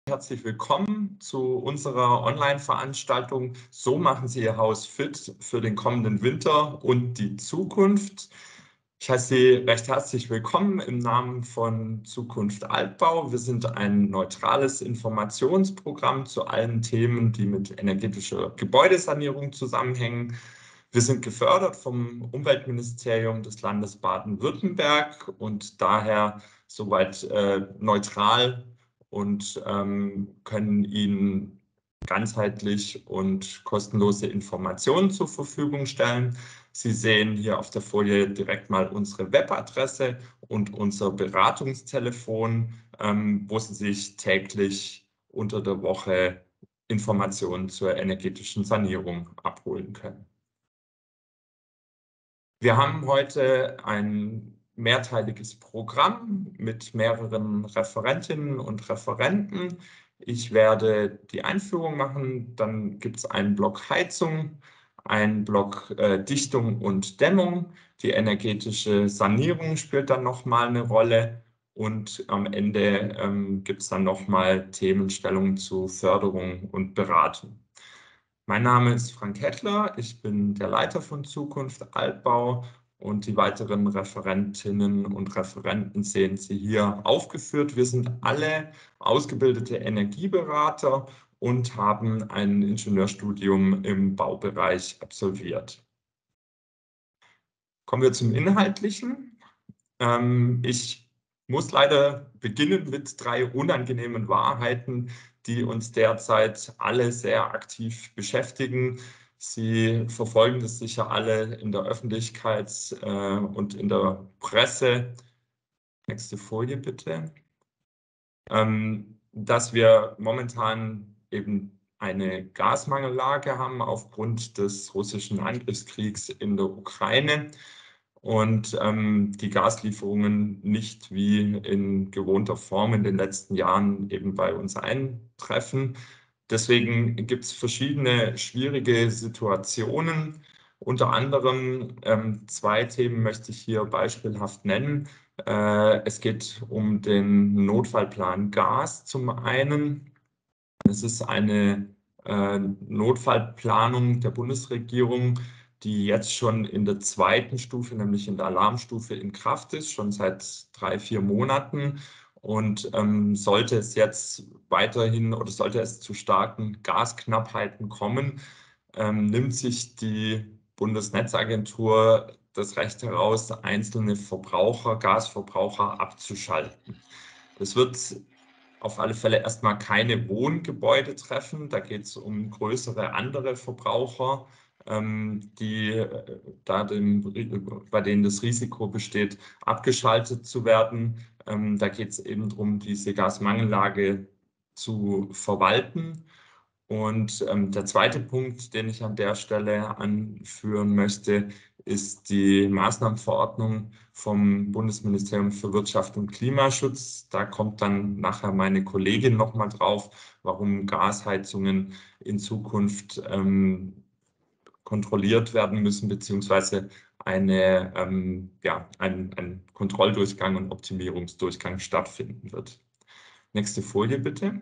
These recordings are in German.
Herzlich willkommen zu unserer Online-Veranstaltung So machen Sie Ihr Haus fit für den kommenden Winter und die Zukunft. Ich heiße Sie recht herzlich willkommen im Namen von Zukunft Altbau. Wir sind ein neutrales Informationsprogramm zu allen Themen, die mit energetischer Gebäudesanierung zusammenhängen. Wir sind gefördert vom Umweltministerium des Landes Baden-Württemberg und daher soweit neutral und können Ihnen ganzheitlich und kostenlose Informationen zur Verfügung stellen. Sie sehen hier auf der Folie direkt mal unsere Webadresse und unser Beratungstelefon, wo Sie sich täglich unter der Woche Informationen zur energetischen Sanierung abholen können. Wir haben heute ein mehrteiliges Programm mit mehreren Referentinnen und Referenten. Ich werde die Einführung machen, dann gibt es einen Block Heizung, einen Block Dichtung und Dämmung. Die energetische Sanierung spielt dann nochmal eine Rolle und am Ende gibt es dann nochmal Themenstellungen zu Förderung und Beratung. Mein Name ist Frank Hettler, ich bin der Leiter von Zukunft Altbau und die weiteren Referentinnen und Referenten sehen Sie hier aufgeführt. Wir sind alle ausgebildete Energieberater und haben ein Ingenieurstudium im Baubereich absolviert. Kommen wir zum Inhaltlichen. Ich muss leider beginnen mit 3 unangenehmen Wahrheiten, die uns derzeit alle sehr aktiv beschäftigen. Sie verfolgen das sicher alle in der Öffentlichkeit und in der Presse. Nächste Folie bitte. Dass wir momentan eben eine Gasmangellage haben aufgrund des russischen Angriffskriegs in der Ukraine und die Gaslieferungen nicht wie in gewohnter Form in den letzten Jahren eben bei uns eintreffen. Deswegen gibt es verschiedene schwierige Situationen. Unter anderem 2 Themen möchte ich hier beispielhaft nennen. Es geht um den Notfallplan Gas zum einen. Es ist eine Notfallplanung der Bundesregierung, die jetzt schon in der 2. Stufe, nämlich in der Alarmstufe, in Kraft ist, schon seit 3, 4 Monaten. Und sollte es jetzt weiterhin oder sollte es zu starken Gasknappheiten kommen, nimmt sich die Bundesnetzagentur das Recht heraus, einzelne Verbraucher, Gasverbraucher abzuschalten. Das wird auf alle Fälle erstmal keine Wohngebäude treffen. Da geht es um größere andere Verbraucher, die bei denen das Risiko besteht, abgeschaltet zu werden. Da geht es eben darum, diese Gasmangellage zu verwalten. Und der zweite Punkt, den ich an der Stelle anführen möchte, ist die Maßnahmenverordnung vom Bundesministerium für Wirtschaft und Klimaschutz. Da kommt dann nachher meine Kollegin nochmal drauf, warum Gasheizungen in Zukunft kontrolliert werden müssen, beziehungsweise ein Kontrolldurchgang und Optimierungsdurchgang stattfinden wird. Nächste Folie bitte.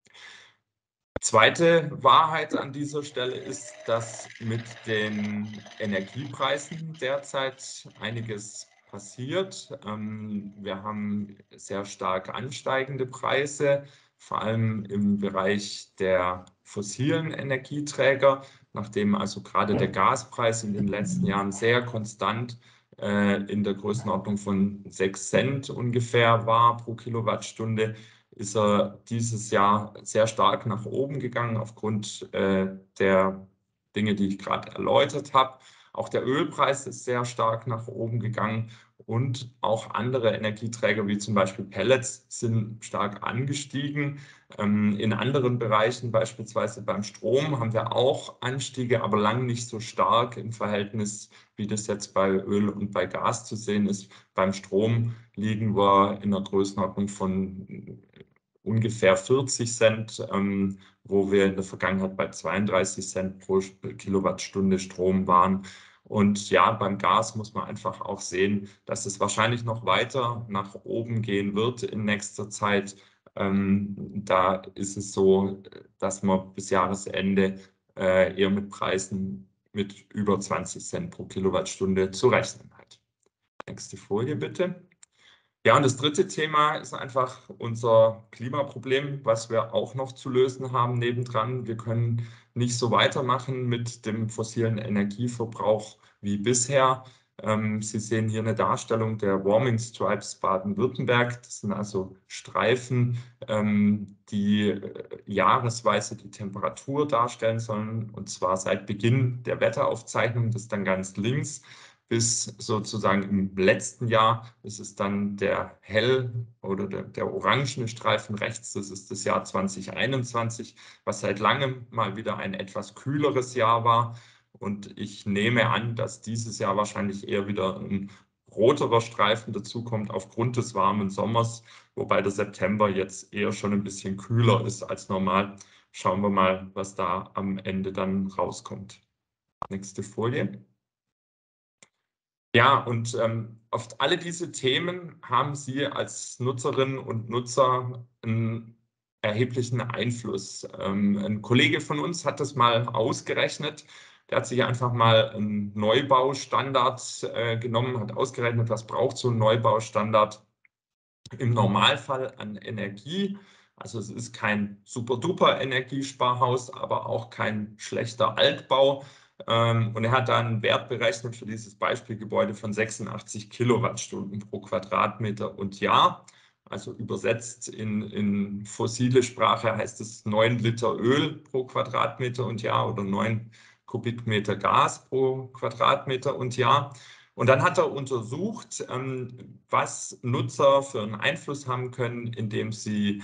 Zweite Wahrheit an dieser Stelle ist, dass mit den Energiepreisen derzeit einiges passiert. Wir haben sehr stark ansteigende Preise, vor allem im Bereich der fossilen Energieträger, nachdem also gerade der Gaspreis in den letzten Jahren sehr konstant in der Größenordnung von 6 Cent ungefähr war pro Kilowattstunde, ist er dieses Jahr sehr stark nach oben gegangen aufgrund der Dinge, die ich gerade erläutert habe. Auch der Ölpreis ist sehr stark nach oben gegangen und auch andere Energieträger wie zum Beispiel Pellets sind stark angestiegen. In anderen Bereichen, beispielsweise beim Strom, haben wir auch Anstiege, aber lang nicht so stark im Verhältnis, wie das jetzt bei Öl und bei Gas zu sehen ist. Beim Strom liegen wir in der Größenordnung von ungefähr 40 Cent, wo wir in der Vergangenheit bei 32 Cent pro Kilowattstunde Strom waren. Und ja, beim Gas muss man einfach auch sehen, dass es wahrscheinlich noch weiter nach oben gehen wird in nächster Zeit. Da ist es so, dass man bis Jahresende eher mit Preisen mit über 20 Cent pro Kilowattstunde zu rechnen hat. Nächste Folie bitte. Ja, und das dritte Thema ist einfach unser Klimaproblem, was wir auch noch zu lösen haben nebendran. Wir können nicht so weitermachen mit dem fossilen Energieverbrauch wie bisher. Sie sehen hier eine Darstellung der Warming Stripes Baden-Württemberg. Das sind also Streifen, die jahresweise die Temperatur darstellen sollen, und zwar seit Beginn der Wetteraufzeichnung, das ist dann ganz links, bis sozusagen im letzten Jahr. Das ist dann der oder der orangene Streifen rechts. Das ist das Jahr 2021, was seit langem mal wieder ein etwas kühleres Jahr war. Und ich nehme an, dass dieses Jahr wahrscheinlich eher wieder ein roterer Streifen dazukommt aufgrund des warmen Sommers, wobei der September jetzt eher schon ein bisschen kühler ist als normal. Schauen wir mal, was da am Ende dann rauskommt. Nächste Folie. Ja, und auf alle diese Themen haben Sie als Nutzerinnen und Nutzer einen erheblichen Einfluss. Ein Kollege von uns hat das mal ausgerechnet. Der hat sich einfach mal einen Neubaustandard genommen, hat ausgerechnet, was braucht so ein Neubaustandard im Normalfall an Energie. Also es ist kein super-duper Energiesparhaus, aber auch kein schlechter Altbau. Und er hat da einen Wert berechnet für dieses Beispielgebäude von 86 Kilowattstunden pro Quadratmeter und Jahr. Also übersetzt in fossile Sprache heißt es 9 Liter Öl pro Quadratmeter und Jahr oder 9 Kubikmeter Gas pro Quadratmeter und Jahr. Und dann hat er untersucht, was Nutzer für einen Einfluss haben können, indem sie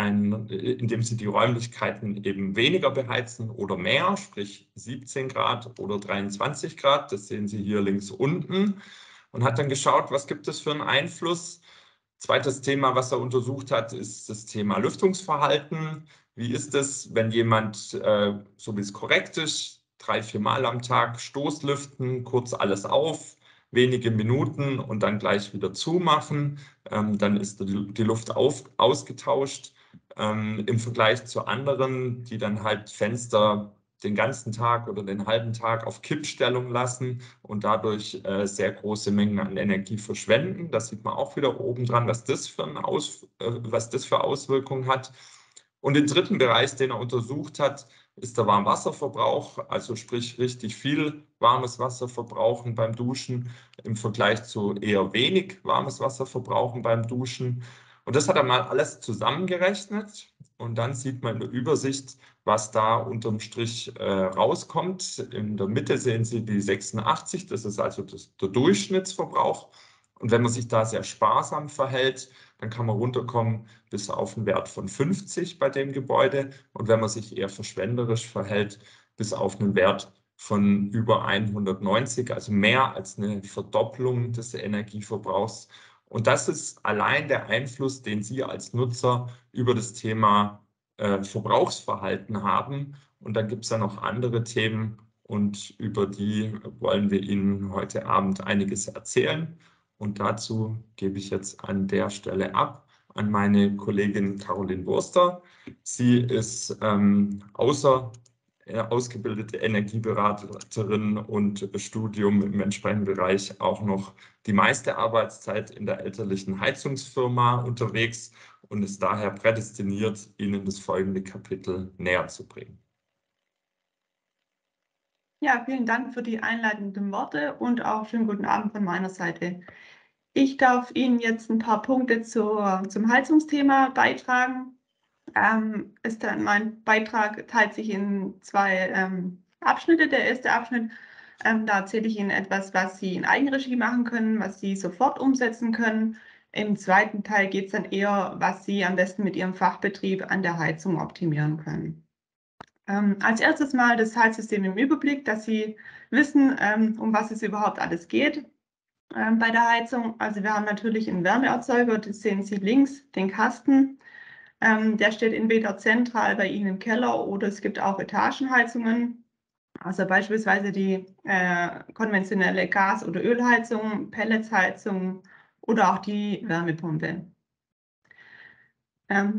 die Räumlichkeiten eben weniger beheizen oder mehr, sprich 17 Grad oder 23 Grad. Das sehen Sie hier links unten. Und hat dann geschaut, was gibt es für einen Einfluss. Zweites Thema, was er untersucht hat, ist das Thema Lüftungsverhalten. Wie ist es, wenn jemand, so wie es korrekt ist, 3-4 Mal am Tag Stoßlüften, kurz alles auf, wenige Minuten und dann gleich wieder zumachen. Dann ist die Luft ausgetauscht. Im Vergleich zu anderen, die dann halt Fenster den ganzen Tag oder den halben Tag auf Kippstellung lassen und dadurch sehr große Mengen an Energie verschwenden. Das sieht man auch wieder oben dran, was das für Auswirkungen hat. Und den dritten Bereich, den er untersucht hat, ist der Warmwasserverbrauch, also sprich richtig viel warmes Wasser verbrauchen beim Duschen im Vergleich zu eher wenig warmes Wasser verbrauchen beim Duschen. Und das hat er mal alles zusammengerechnet und dann sieht man in der Übersicht, was da unterm Strich rauskommt. In der Mitte sehen Sie die 86, das ist also der Durchschnittsverbrauch. Und wenn man sich da sehr sparsam verhält, dann kann man runterkommen bis auf einen Wert von 50 bei dem Gebäude. Und wenn man sich eher verschwenderisch verhält, bis auf einen Wert von über 190, also mehr als eine Verdopplung des Energieverbrauchs. Und das ist allein der Einfluss, den Sie als Nutzer über das Thema Verbrauchsverhalten haben. Und dann gibt es ja noch andere Themen und über die wollen wir Ihnen heute Abend einiges erzählen. Und dazu gebe ich jetzt an der Stelle ab an meine Kollegin Caroline Wurster. Sie ist ausgebildete Energieberaterin und Studium im entsprechenden Bereich auch noch die meiste Arbeitszeit in der elterlichen Heizungsfirma unterwegs und ist daher prädestiniert, Ihnen das folgende Kapitel näher zu bringen. Ja, vielen Dank für die einleitenden Worte und auch schönen guten Abend von meiner Seite. Ich darf Ihnen jetzt ein paar Punkte zum Heizungsthema beitragen. Mein Beitrag teilt sich in zwei Abschnitte. Der erste Abschnitt, da erzähle ich Ihnen etwas, was Sie in Eigenregie machen können, was Sie sofort umsetzen können. Im zweiten Teil geht es dann eher, was Sie am besten mit Ihrem Fachbetrieb an der Heizung optimieren können. Als erstes mal das Heizsystem im Überblick, dass Sie wissen, um was es überhaupt alles geht bei der Heizung. Also wir haben natürlich einen Wärmeerzeuger, das sehen Sie links, den Kasten. Der steht entweder zentral bei Ihnen im Keller oder es gibt auch Etagenheizungen. Also beispielsweise die konventionelle Gas- oder Ölheizung, Pelletsheizung oder auch die Wärmepumpe.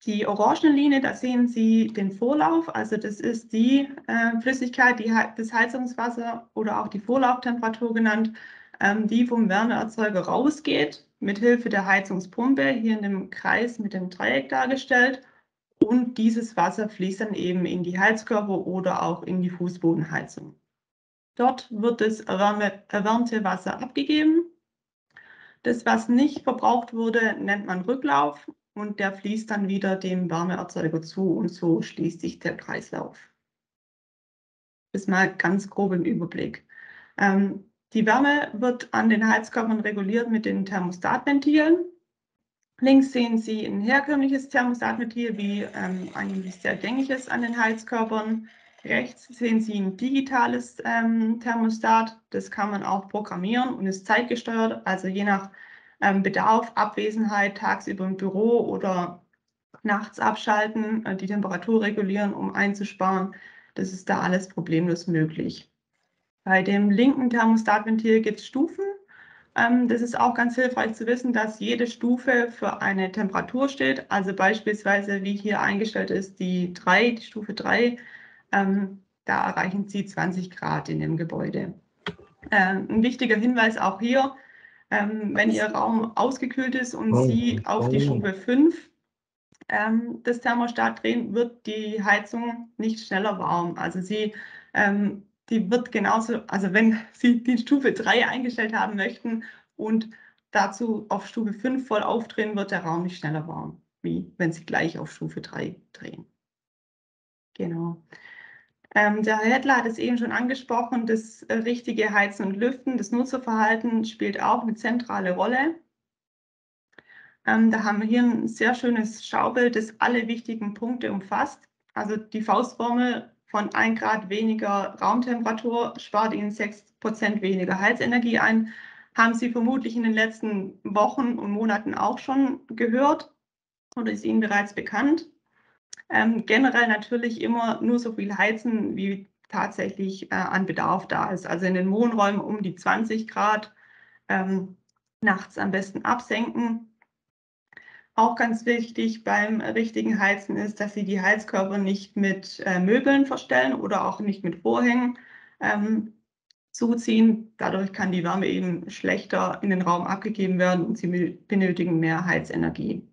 Die orangene Linie, da sehen Sie den Vorlauf, also das ist die Flüssigkeit, das Heizungswasser oder auch die Vorlauftemperatur genannt, die vom Wärmeerzeuger rausgeht, mit Hilfe der Heizungspumpe, hier in dem Kreis mit dem Dreieck dargestellt. Und dieses Wasser fließt dann eben in die Heizkörper oder auch in die Fußbodenheizung. Dort wird das erwärmte Wasser abgegeben. Das, was nicht verbraucht wurde, nennt man Rücklauf und der fließt dann wieder dem Wärmeerzeuger zu und so schließt sich der Kreislauf. Das ist mal ganz grob im Überblick. Die Wärme wird an den Heizkörpern reguliert mit den Thermostatventilen. Links sehen Sie ein herkömmliches Thermostatventil, wie eigentlich sehr gängig ist an den Heizkörpern. Rechts sehen Sie ein digitales Thermostat. Das kann man auch programmieren und ist zeitgesteuert, also je nach Bedarf, Abwesenheit, tagsüber im Büro oder nachts abschalten, die Temperatur regulieren, um einzusparen. Das ist da alles problemlos möglich. Bei dem linken Thermostatventil gibt es Stufen. Das ist auch ganz hilfreich zu wissen, dass jede Stufe für eine Temperatur steht. Also beispielsweise, wie hier eingestellt ist, die Stufe 3, da erreichen Sie 20 Grad in dem Gebäude. Ein wichtiger Hinweis auch hier, wenn Ihr Raum ausgekühlt ist und Sie auf die Stufe 5 das Thermostat drehen, wird die Heizung nicht schneller warm. Also die wird genauso, also wenn Sie die Stufe 3 eingestellt haben möchten und dazu auf Stufe 5 voll aufdrehen, wird der Raum nicht schneller warm, wie wenn Sie gleich auf Stufe 3 drehen. Genau. Der Herr Hettler hat es eben schon angesprochen, das richtige Heizen und Lüften, das Nutzerverhalten spielt auch eine zentrale Rolle. Da haben wir hier ein sehr schönes Schaubild, das alle wichtigen Punkte umfasst. Also die Faustformel von 1 Grad weniger Raumtemperatur spart Ihnen 6% weniger Heizenergie ein. Haben Sie vermutlich in den letzten Wochen und Monaten auch schon gehört oder ist Ihnen bereits bekannt. Generell natürlich immer nur so viel heizen, wie tatsächlich an Bedarf da ist. Also in den Wohnräumen um die 20 Grad, nachts am besten absenken. Auch ganz wichtig beim richtigen Heizen ist, dass Sie die Heizkörper nicht mit Möbeln verstellen oder auch nicht mit Vorhängen zuziehen. Dadurch kann die Wärme eben schlechter in den Raum abgegeben werden und Sie benötigen mehr Heizenergie.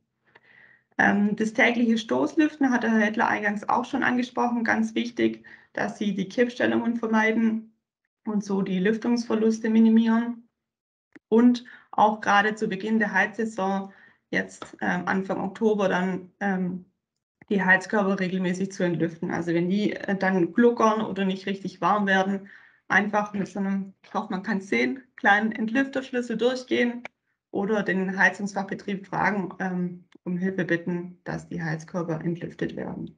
Das tägliche Stoßlüften hat der Herr Hettler eingangs auch schon angesprochen. Ganz wichtig, dass Sie die Kippstellungen vermeiden und so die Lüftungsverluste minimieren. Und auch gerade zu Beginn der Heizsaison, jetzt Anfang Oktober, dann die Heizkörper regelmäßig zu entlüften. Also wenn die dann gluckern oder nicht richtig warm werden, einfach mit so einem, ich hoffe, man kann es sehen, kleinen Entlüfterschlüssel durchgehen oder den Heizungsfachbetrieb fragen, um Hilfe bitten, dass die Heizkörper entlüftet werden.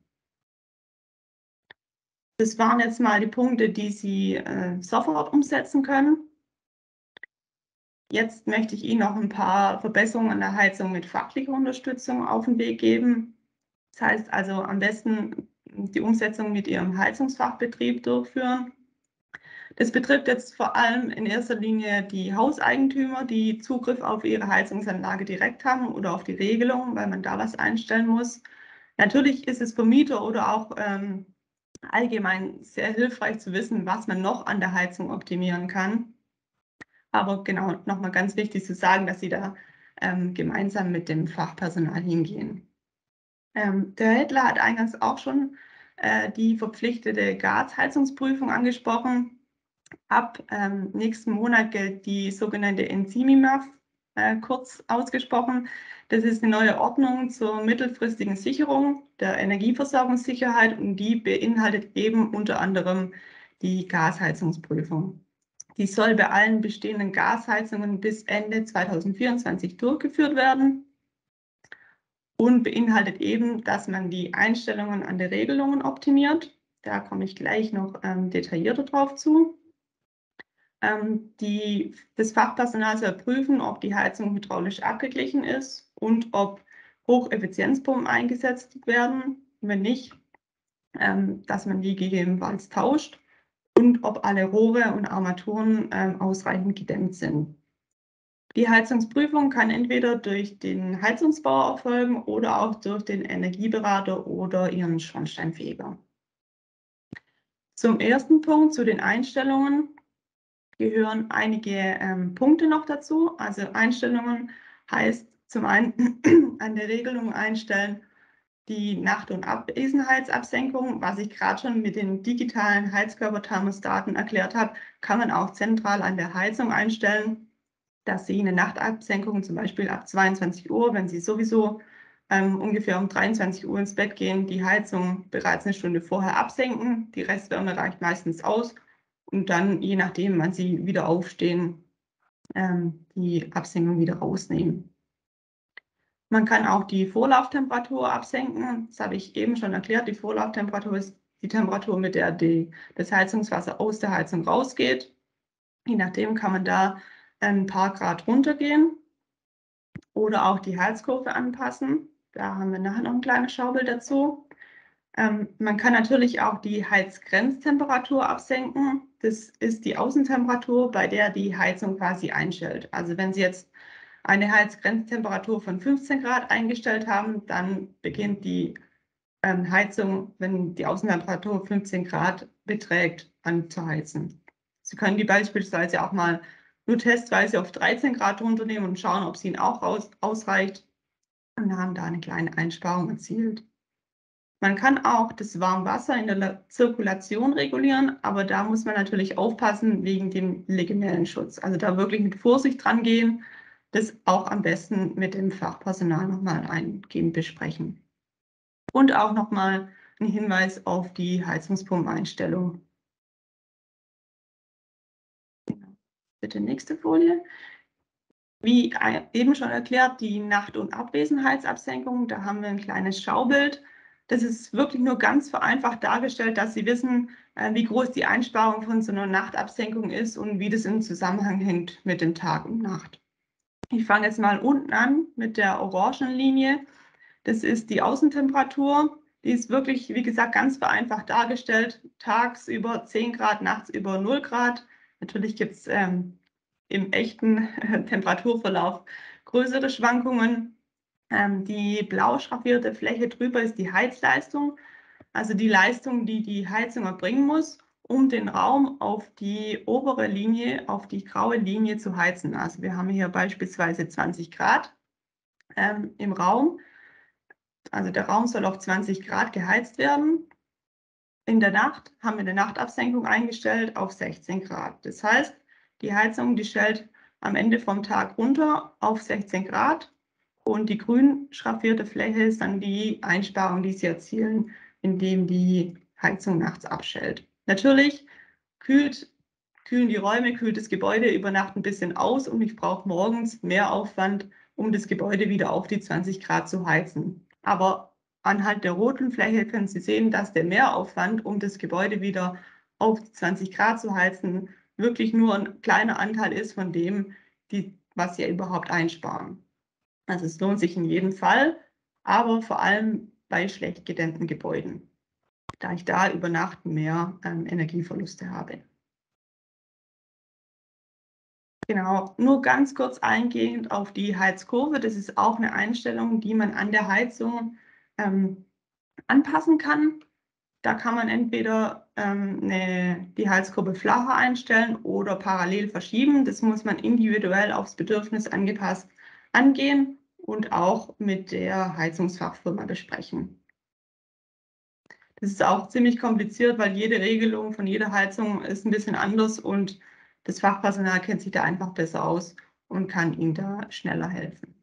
Das waren jetzt mal die Punkte, die Sie sofort umsetzen können. Jetzt möchte ich Ihnen noch ein paar Verbesserungen an der Heizung mit fachlicher Unterstützung auf den Weg geben. Das heißt also am besten die Umsetzung mit Ihrem Heizungsfachbetrieb durchführen. Das betrifft jetzt vor allem in erster Linie die Hauseigentümer, die Zugriff auf ihre Heizungsanlage direkt haben oder auf die Regelung, weil man da was einstellen muss. Natürlich ist es für Mieter oder auch allgemein sehr hilfreich zu wissen, was man noch an der Heizung optimieren kann. Aber genau, nochmal ganz wichtig zu sagen, dass Sie da gemeinsam mit dem Fachpersonal hingehen. Der Herr Hettler hat eingangs auch schon die verpflichtete Gasheizungsprüfung angesprochen. Ab nächsten Monat gilt die sogenannte NCMIMAF, kurz ausgesprochen. Das ist eine neue Ordnung zur mittelfristigen Sicherung der Energieversorgungssicherheit und die beinhaltet eben unter anderem die Gasheizungsprüfung. Die soll bei allen bestehenden Gasheizungen bis Ende 2024 durchgeführt werden und beinhaltet eben, dass man die Einstellungen an den Regelungen optimiert. Da komme ich gleich noch detaillierter drauf zu. Das Fachpersonal soll prüfen, ob die Heizung hydraulisch abgeglichen ist und ob Hocheffizienzpumpen eingesetzt werden. Wenn nicht, dass man die gegebenenfalls tauscht und ob alle Rohre und Armaturen ausreichend gedämmt sind. Die Heizungsprüfung kann entweder durch den Heizungsbauer erfolgen oder auch durch den Energieberater oder Ihren Schornsteinfeger. Zum ersten Punkt, zu den Einstellungen, gehören einige Punkte noch dazu. Also Einstellungen heißt zum einen an der Regelung einstellen, die Nacht- und Abwesenheitsabsenkung, was ich gerade schon mit den digitalen Heizkörperthermostaten erklärt habe, kann man auch zentral an der Heizung einstellen, dass Sie eine Nachtabsenkung zum Beispiel ab 22 Uhr, wenn Sie sowieso ungefähr um 23 Uhr ins Bett gehen, die Heizung bereits eine Stunde vorher absenken. Die Restwärme reicht meistens aus und dann, je nachdem, wann Sie wieder aufstehen, die Absenkung wieder rausnehmen. Man kann auch die Vorlauftemperatur absenken. Das habe ich eben schon erklärt. Die Vorlauftemperatur ist die Temperatur, mit der das Heizungswasser aus der Heizung rausgeht. Je nachdem kann man da ein paar Grad runtergehen oder auch die Heizkurve anpassen. Da haben wir nachher noch ein kleines Schaubild dazu. Man kann natürlich auch die Heizgrenztemperatur absenken. Das ist die Außentemperatur, bei der die Heizung quasi einstellt. Also wenn Sie jetzt eine Heizgrenztemperatur von 15 Grad eingestellt haben, dann beginnt die Heizung, wenn die Außentemperatur 15 Grad beträgt, an zu heizen. Sie können die beispielsweise auch mal nur testweise auf 13 Grad runternehmen und schauen, ob es Ihnen auch ausreicht, und haben da eine kleine Einsparung erzielt. Man kann auch das Warmwasser in der Zirkulation regulieren, aber da muss man natürlich aufpassen wegen dem Legemellenschutz. Also da wirklich mit Vorsicht dran gehen, das auch am besten mit dem Fachpersonal nochmal eingehend besprechen. Und auch nochmal ein Hinweis auf die Heizungspumpeneinstellung. Bitte nächste Folie. Wie eben schon erklärt, die Nacht- und Abwesenheitsabsenkung, da haben wir ein kleines Schaubild. Das ist wirklich nur ganz vereinfacht dargestellt, dass Sie wissen, wie groß die Einsparung von so einer Nachtabsenkung ist und wie das im Zusammenhang hängt mit dem Tag und Nacht. Ich fange jetzt mal unten an mit der orangen Linie. Das ist die Außentemperatur. Die ist wirklich, wie gesagt, ganz vereinfacht dargestellt. Tagsüber 10 Grad, nachts über 0 Grad. Natürlich gibt es im echten Temperaturverlauf größere Schwankungen. Die blau schraffierte Fläche drüber ist die Heizleistung, also die Leistung, die die Heizung erbringen muss, um den Raum auf die obere Linie, auf die graue Linie zu heizen. Also wir haben hier beispielsweise 20 Grad im Raum. Also der Raum soll auf 20 Grad geheizt werden. In der Nacht haben wir eine Nachtabsenkung eingestellt auf 16 Grad. Das heißt, die Heizung, die stellt am Ende vom Tag runter auf 16 Grad und die grün schraffierte Fläche ist dann die Einsparung, die Sie erzielen, indem die Heizung nachts abstellt. Natürlich kühlen die Räume, kühlt das Gebäude über Nacht ein bisschen aus und ich brauche morgens mehr Aufwand, um das Gebäude wieder auf die 20 Grad zu heizen. Aber anhand der roten Fläche können Sie sehen, dass der Mehraufwand, um das Gebäude wieder auf 20 Grad zu heizen, wirklich nur ein kleiner Anteil ist von dem, was Sie überhaupt einsparen. Also es lohnt sich in jedem Fall, aber vor allem bei schlecht gedämmten Gebäuden, da ich da über Nacht mehr Energieverluste habe. Genau, nur ganz kurz eingehend auf die Heizkurve. Das ist auch eine Einstellung, die man an der Heizung anpassen kann. Da kann man entweder die Heizkurve flacher einstellen oder parallel verschieben. Das muss man individuell aufs Bedürfnis angepasst angehen und auch mit der Heizungsfachfirma besprechen. Das ist auch ziemlich kompliziert, weil jede Regelung von jeder Heizung ist ein bisschen anders und das Fachpersonal kennt sich da einfach besser aus und kann Ihnen da schneller helfen.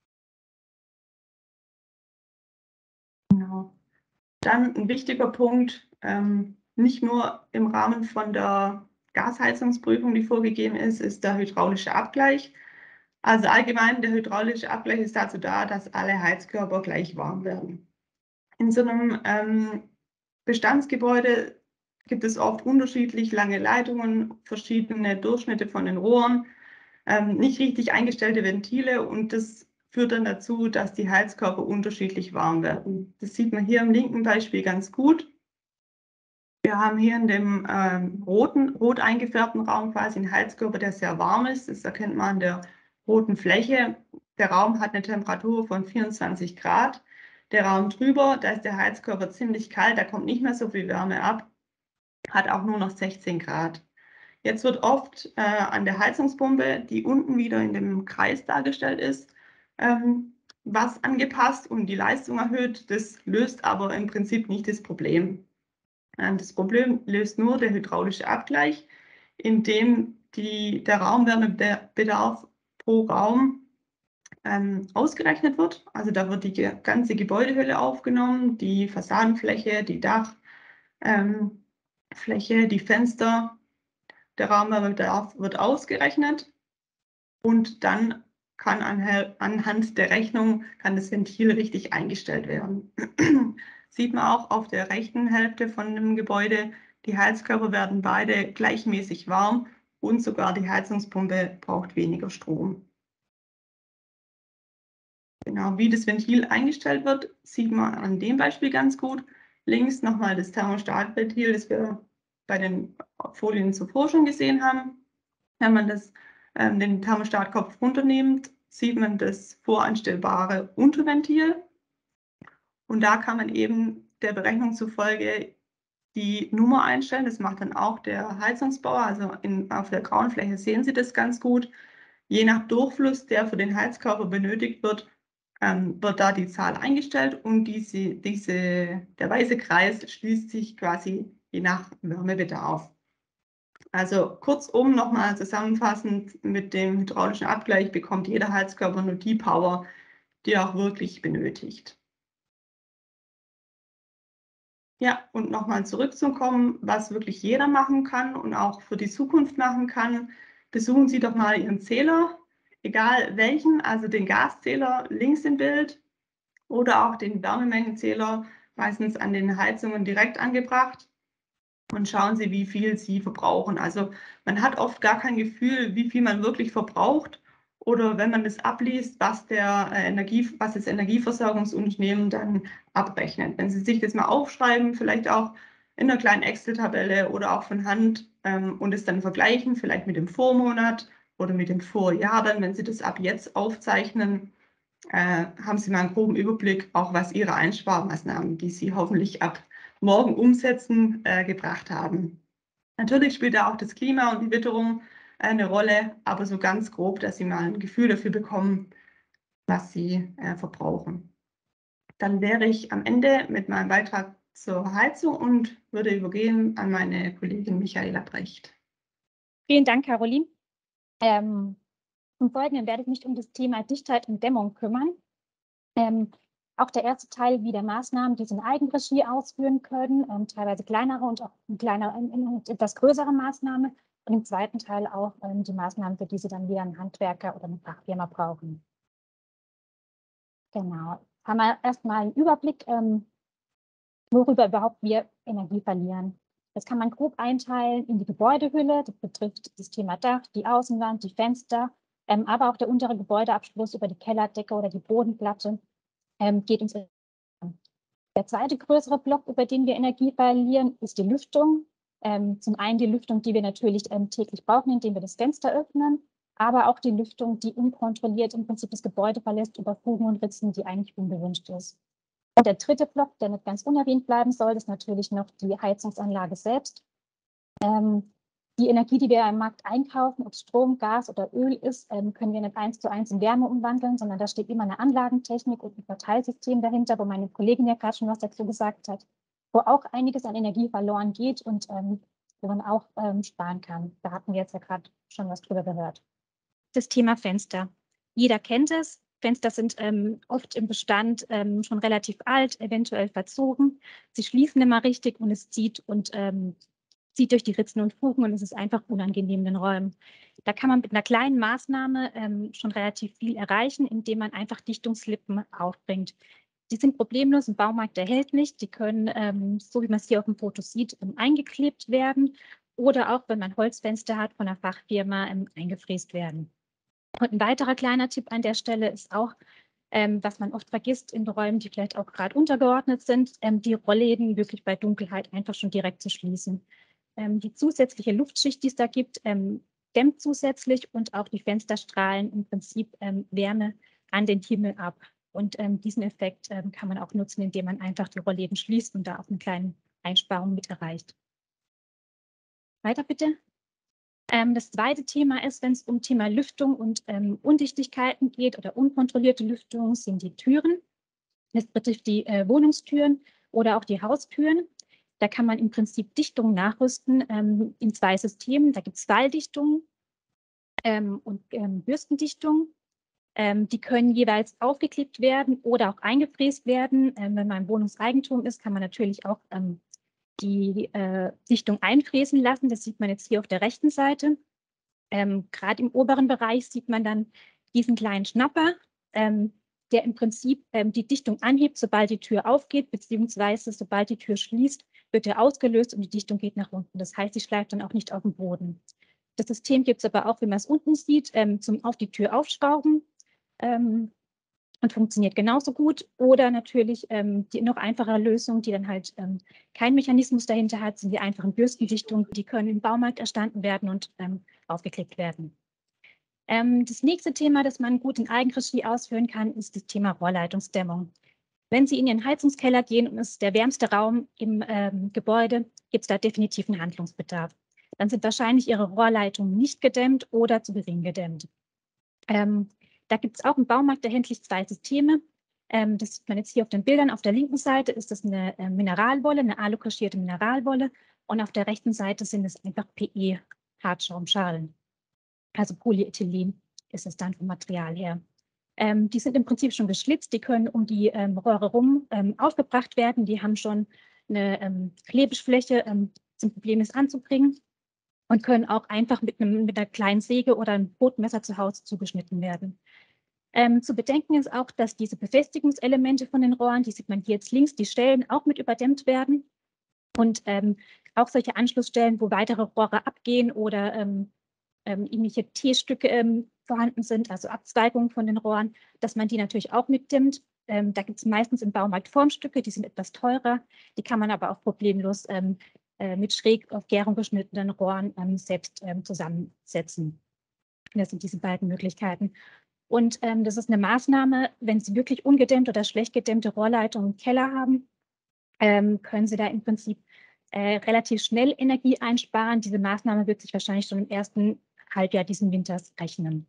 Genau. Dann ein wichtiger Punkt, nicht nur im Rahmen von der Gasheizungsprüfung, die vorgegeben ist, ist der hydraulische Abgleich. Also allgemein, der hydraulische Abgleich ist dazu da, dass alle Heizkörper gleich warm werden. In so einem Bestandsgebäude gibt es oft unterschiedlich lange Leitungen, verschiedene Durchschnitte von den Rohren, nicht richtig eingestellte Ventile und das führt dann dazu, dass die Heizkörper unterschiedlich warm werden. Das sieht man hier im linken Beispiel ganz gut. Wir haben hier in dem rot eingefärbten Raum quasi einen Heizkörper, der sehr warm ist. Das erkennt man an der roten Fläche. Der Raum hat eine Temperatur von 24 Grad. Der Raum drüber, da ist der Heizkörper ziemlich kalt, da kommt nicht mehr so viel Wärme ab, hat auch nur noch 16 Grad. Jetzt wird oft an der Heizungspumpe, die unten wieder in dem Kreis dargestellt ist, was angepasst und die Leistung erhöht. Das löst aber im Prinzip nicht das Problem. Das Problem löst nur der hydraulische Abgleich, in dem der Raumwärmebedarf pro Raum ausgerechnet wird. Also da wird die ganze Gebäudehülle aufgenommen, die Fassadenfläche, die Dachfläche, die Fenster. Der Raumwärmebedarf wird ausgerechnet und dann kann anhand der Rechnung das Ventil richtig eingestellt werden. Sieht man auch auf der rechten Hälfte von dem Gebäude, die Heizkörper werden beide gleichmäßig warm und sogar die Heizungspumpe braucht weniger Strom. Genau, wie das Ventil eingestellt wird, sieht man an dem Beispiel ganz gut. Links nochmal das Thermostatventil, das wir bei den Folien zuvor schon gesehen haben. Wenn man den Thermostatkopf runternimmt, sieht man das voreinstellbare Unterventil. Und da kann man eben der Berechnung zufolge die Nummer einstellen. Das macht dann auch der Heizungsbauer. Also auf der grauen Fläche sehen Sie das ganz gut. Je nach Durchfluss, der für den Heizkörper benötigt wird, wird da die Zahl eingestellt und der weiße Kreis schließt sich quasi je nach Wärmebedarf. Also kurzum nochmal zusammenfassend, mit dem hydraulischen Abgleich bekommt jeder Heizkörper nur die Power, die er auch wirklich benötigt. Ja, und nochmal zurückzukommen, was wirklich jeder machen kann und auch für die Zukunft machen kann, besuchen Sie doch mal Ihren Zähler, egal welchen, also den Gaszähler links im Bild oder auch den Wärmemengenzähler, meistens an den Heizungen direkt angebracht. Und schauen Sie, wie viel Sie verbrauchen. Also man hat oft gar kein Gefühl, wie viel man wirklich verbraucht oder wenn man das abliest, was das Energieversorgungsunternehmen dann abrechnet. Wenn Sie sich das mal aufschreiben, vielleicht auch in einer kleinen Excel-Tabelle oder auch von Hand und es dann vergleichen, vielleicht mit dem Vormonat oder mit dem Vorjahr, dann, wenn Sie das ab jetzt aufzeichnen, haben Sie mal einen groben Überblick, auch was Ihre Einsparmaßnahmen, die Sie hoffentlich ab morgen umsetzen, gebracht haben. Natürlich spielt da auch das Klima und die Witterung eine Rolle, aber so ganz grob, dass Sie mal ein Gefühl dafür bekommen, was Sie verbrauchen. Dann wäre ich am Ende mit meinem Beitrag zur Heizung und würde übergehen an meine Kollegin Michaela Brecht. Vielen Dank, Caroline. Im Folgenden werde ich mich um das Thema Dichtheit und Dämmung kümmern. Auch der erste Teil, wie der Maßnahmen, die Sie in Eigenregie ausführen können, teilweise kleinere und auch etwas größere Maßnahmen. Und im zweiten Teil auch die Maßnahmen, für die Sie dann wieder einen Handwerker oder eine Fachfirma brauchen. Genau. Haben wir erstmal einen Überblick, worüber überhaupt wir Energie verlieren. Das kann man grob einteilen in die Gebäudehülle. Das betrifft das Thema Dach, die Außenwand, die Fenster, aber auch der untere Gebäudeabschluss über die Kellerdecke oder die Bodenplatte geht uns an. Der zweite größere Block, über den wir Energie verlieren, ist die Lüftung. Zum einen die Lüftung, die wir natürlich täglich brauchen, indem wir das Fenster öffnen, aber auch die Lüftung, die unkontrolliert im Prinzip das Gebäude verlässt über Fugen und Ritzen, die eigentlich ungewünscht ist. Und der dritte Block, der nicht ganz unerwähnt bleiben soll, ist natürlich noch die Heizungsanlage selbst. Die Energie, die wir am Markt einkaufen, ob Strom, Gas oder Öl ist, können wir nicht 1:1 in Wärme umwandeln, sondern da steht immer eine Anlagentechnik und ein Verteilsystem dahinter, wo meine Kollegin ja gerade schon was dazu gesagt hat, wo auch einiges an Energie verloren geht und wo man auch sparen kann. Da hatten wir jetzt ja gerade schon was drüber gehört. Das Thema Fenster. Jeder kennt es. Fenster sind oft im Bestand schon relativ alt, eventuell verzogen. Sie schließen immer richtig und es zieht durch die Ritzen und Fugen und es ist einfach unangenehm in den Räumen. Da kann man mit einer kleinen Maßnahme schon relativ viel erreichen, indem man einfach Dichtungslippen aufbringt. Die sind problemlos im Baumarkt erhältlich. Die können, so wie man es hier auf dem Foto sieht, eingeklebt werden oder auch, wenn man Holzfenster hat, von einer Fachfirma eingefräst werden. Und ein weiterer kleiner Tipp an der Stelle ist auch, was man oft vergisst in Räumen, die vielleicht auch gerade untergeordnet sind, die Rollläden wirklich bei Dunkelheit einfach schon direkt zu schließen. Die zusätzliche Luftschicht, die es da gibt, dämmt zusätzlich und auch die Fenster strahlen im Prinzip Wärme an den Himmel ab. Und diesen Effekt kann man auch nutzen, indem man einfach die Rollläden schließt und da auch eine kleine Einsparung mit erreicht. Weiter bitte. Das zweite Thema ist, wenn es um Thema Lüftung und Undichtigkeiten geht oder unkontrollierte Lüftung, sind die Türen. Das betrifft die Wohnungstüren oder auch die Haustüren. Da kann man im Prinzip Dichtungen nachrüsten in 2 Systemen. Da gibt es Walldichtungen und Bürstendichtungen. Die können jeweils aufgeklebt werden oder auch eingefräst werden. Wenn man im Wohnungseigentum ist, kann man natürlich auch die Dichtung einfräsen lassen. Das sieht man jetzt hier auf der rechten Seite. Gerade im oberen Bereich sieht man dann diesen kleinen Schnapper, der im Prinzip die Dichtung anhebt, sobald die Tür aufgeht, beziehungsweise sobald die Tür schließt, wird er ausgelöst und die Dichtung geht nach unten. Das heißt, sie schleift dann auch nicht auf den Boden. Das System gibt es aber auch, wie man es unten sieht, zum auf die Tür aufschrauben und funktioniert genauso gut. Oder natürlich die noch einfachere Lösung, die dann halt keinen Mechanismus dahinter hat, sind die einfachen Bürstendichtungen. Die können im Baumarkt erstanden werden und aufgeklebt werden. Das nächste Thema, das man gut in Eigenregie ausführen kann, ist das Thema Rohrleitungsdämmung. Wenn Sie in Ihren Heizungskeller gehen und es ist der wärmste Raum im Gebäude, gibt es da definitiv einen Handlungsbedarf. Dann sind wahrscheinlich Ihre Rohrleitungen nicht gedämmt oder zu gering gedämmt. Da gibt es auch im Baumarkt erhältlich 2 Systeme. Das sieht man jetzt hier auf den Bildern. Auf der linken Seite ist das eine Mineralwolle, eine alukaschierte Mineralwolle. Und auf der rechten Seite sind es einfach PE-Hartschaumschalen. Also Polyethylen ist es dann vom Material her. Die sind im Prinzip schon geschlitzt, die können um die Rohre rum aufgebracht werden. Die haben schon eine Klebefläche, zum Problem ist anzubringen und können auch einfach mit einer kleinen Säge oder einem Brotmesser zu Hause zugeschnitten werden. Zu bedenken ist auch, dass diese Befestigungselemente von den Rohren, die sieht man hier jetzt links, die Stellen auch mit überdämmt werden. Und auch solche Anschlussstellen, wo weitere Rohre abgehen oder irgendwelche T-Stücke vorhanden sind, also Abzweigungen von den Rohren, dass man die natürlich auch mitdämmt. Da gibt es meistens im Baumarkt Formstücke, die sind etwas teurer. Die kann man aber auch problemlos mit schräg auf Gärung geschnittenen Rohren selbst zusammensetzen. Das sind diese beiden Möglichkeiten. Und das ist eine Maßnahme, wenn Sie wirklich ungedämmt oder schlecht gedämmte Rohrleitungen im Keller haben, können Sie da im Prinzip relativ schnell Energie einsparen. Diese Maßnahme wird sich wahrscheinlich schon im ersten Halbjahr diesen Winters rechnen.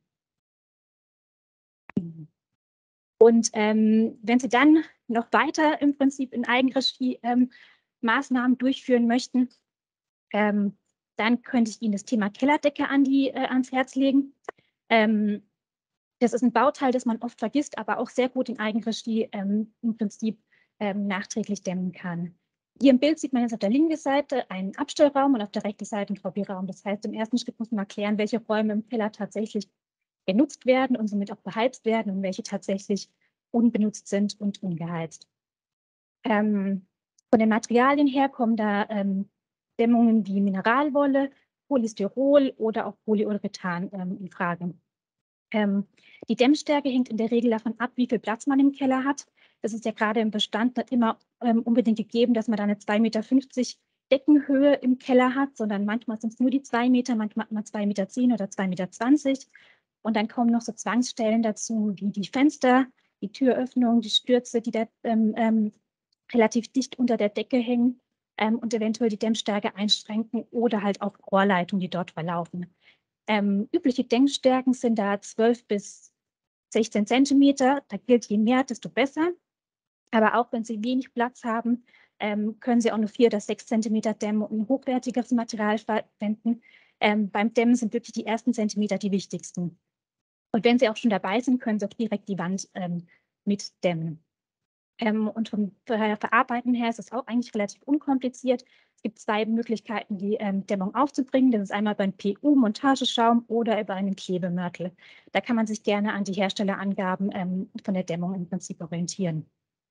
Und wenn Sie dann noch weiter im Prinzip in Eigenregie Maßnahmen durchführen möchten, dann könnte ich Ihnen das Thema Kellerdecke ans Herz legen. Das ist ein Bauteil, das man oft vergisst, aber auch sehr gut in Eigenregie im Prinzip nachträglich dämmen kann. Hier im Bild sieht man jetzt auf der linken Seite einen Abstellraum und auf der rechten Seite einen Hobbyraum. Das heißt, im ersten Schritt muss man erklären, welche Räume im Keller tatsächlich genutzt werden und somit auch beheizt werden und welche tatsächlich unbenutzt sind und ungeheizt. Von den Materialien her kommen da Dämmungen wie Mineralwolle, Polystyrol oder auch Polyurethan in Frage. Die Dämmstärke hängt in der Regel davon ab, wie viel Platz man im Keller hat. Das ist ja gerade im Bestand nicht immer unbedingt gegeben, dass man da eine 2,50 Meter Deckenhöhe im Keller hat, sondern manchmal sind es nur die 2 Meter, manchmal hat man 2,10 Meter oder 2,20 Meter. Und dann kommen noch so Zwangsstellen dazu, wie die Fenster, die Türöffnung, die Stürze, die da relativ dicht unter der Decke hängen und eventuell die Dämmstärke einschränken oder halt auch Rohrleitungen, die dort verlaufen. Übliche Dämmstärken sind da 12 bis 16 Zentimeter. Da gilt, je mehr, desto besser. Aber auch wenn Sie wenig Platz haben, können Sie auch nur 4 oder 6 Zentimeter dämmen und ein hochwertiges Material verwenden. Beim Dämmen sind wirklich die ersten Zentimeter die wichtigsten. Und wenn Sie auch schon dabei sind, können Sie auch direkt die Wand mitdämmen. Und vom Verarbeiten her ist es auch eigentlich relativ unkompliziert. Es gibt 2 Möglichkeiten, die Dämmung aufzubringen. Das ist einmal beim PU-Montageschaum oder über einen Klebemörtel. Da kann man sich gerne an die Herstellerangaben von der Dämmung im Prinzip orientieren.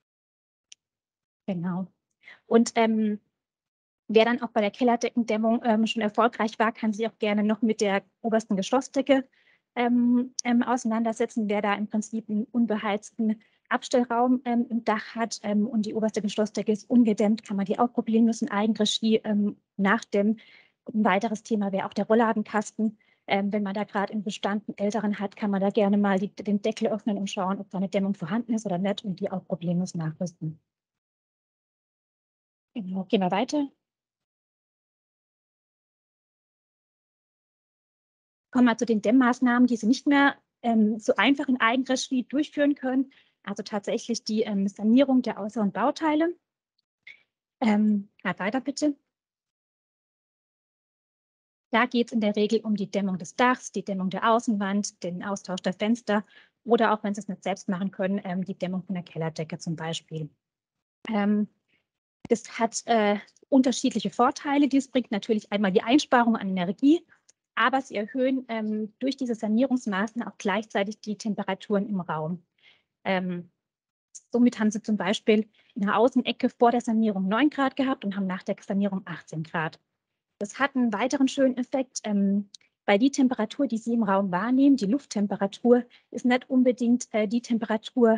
Genau. Und wer dann auch bei der Kellerdeckendämmung schon erfolgreich war, kann sich auch gerne noch mit der obersten Geschossdecke auseinandersetzen. Wer da im Prinzip einen unbeheizten Abstellraum im Dach hat und die oberste Geschossdecke ist ungedämmt, kann man die auch problemlos in Eigenregie nachdämmen. Ein weiteres Thema wäre auch der Rollladenkasten. Wenn man da gerade im Bestand einen älteren hat, kann man da gerne mal den Deckel öffnen und schauen, ob da eine Dämmung vorhanden ist oder nicht und die auch problemlos nachrüsten. Genau, gehen wir weiter. Kommen wir zu den Dämmmaßnahmen, die Sie nicht mehr so einfach in Eigenregie durchführen können. Also tatsächlich die Sanierung der äußeren Bauteile. Weiter bitte. Da geht es in der Regel um die Dämmung des Dachs, die Dämmung der Außenwand, den Austausch der Fenster oder auch, wenn Sie es nicht selbst machen können, die Dämmung von der Kellerdecke zum Beispiel. Das hat unterschiedliche Vorteile. Dies bringt natürlich einmal die Einsparung an Energie, aber sie erhöhen durch diese Sanierungsmaßnahmen auch gleichzeitig die Temperaturen im Raum. Somit haben Sie zum Beispiel in der Außenecke vor der Sanierung 9 Grad gehabt und haben nach der Sanierung 18 Grad. Das hat einen weiteren schönen Effekt, weil die Temperatur, die Sie im Raum wahrnehmen, die Lufttemperatur, ist nicht unbedingt die Temperatur,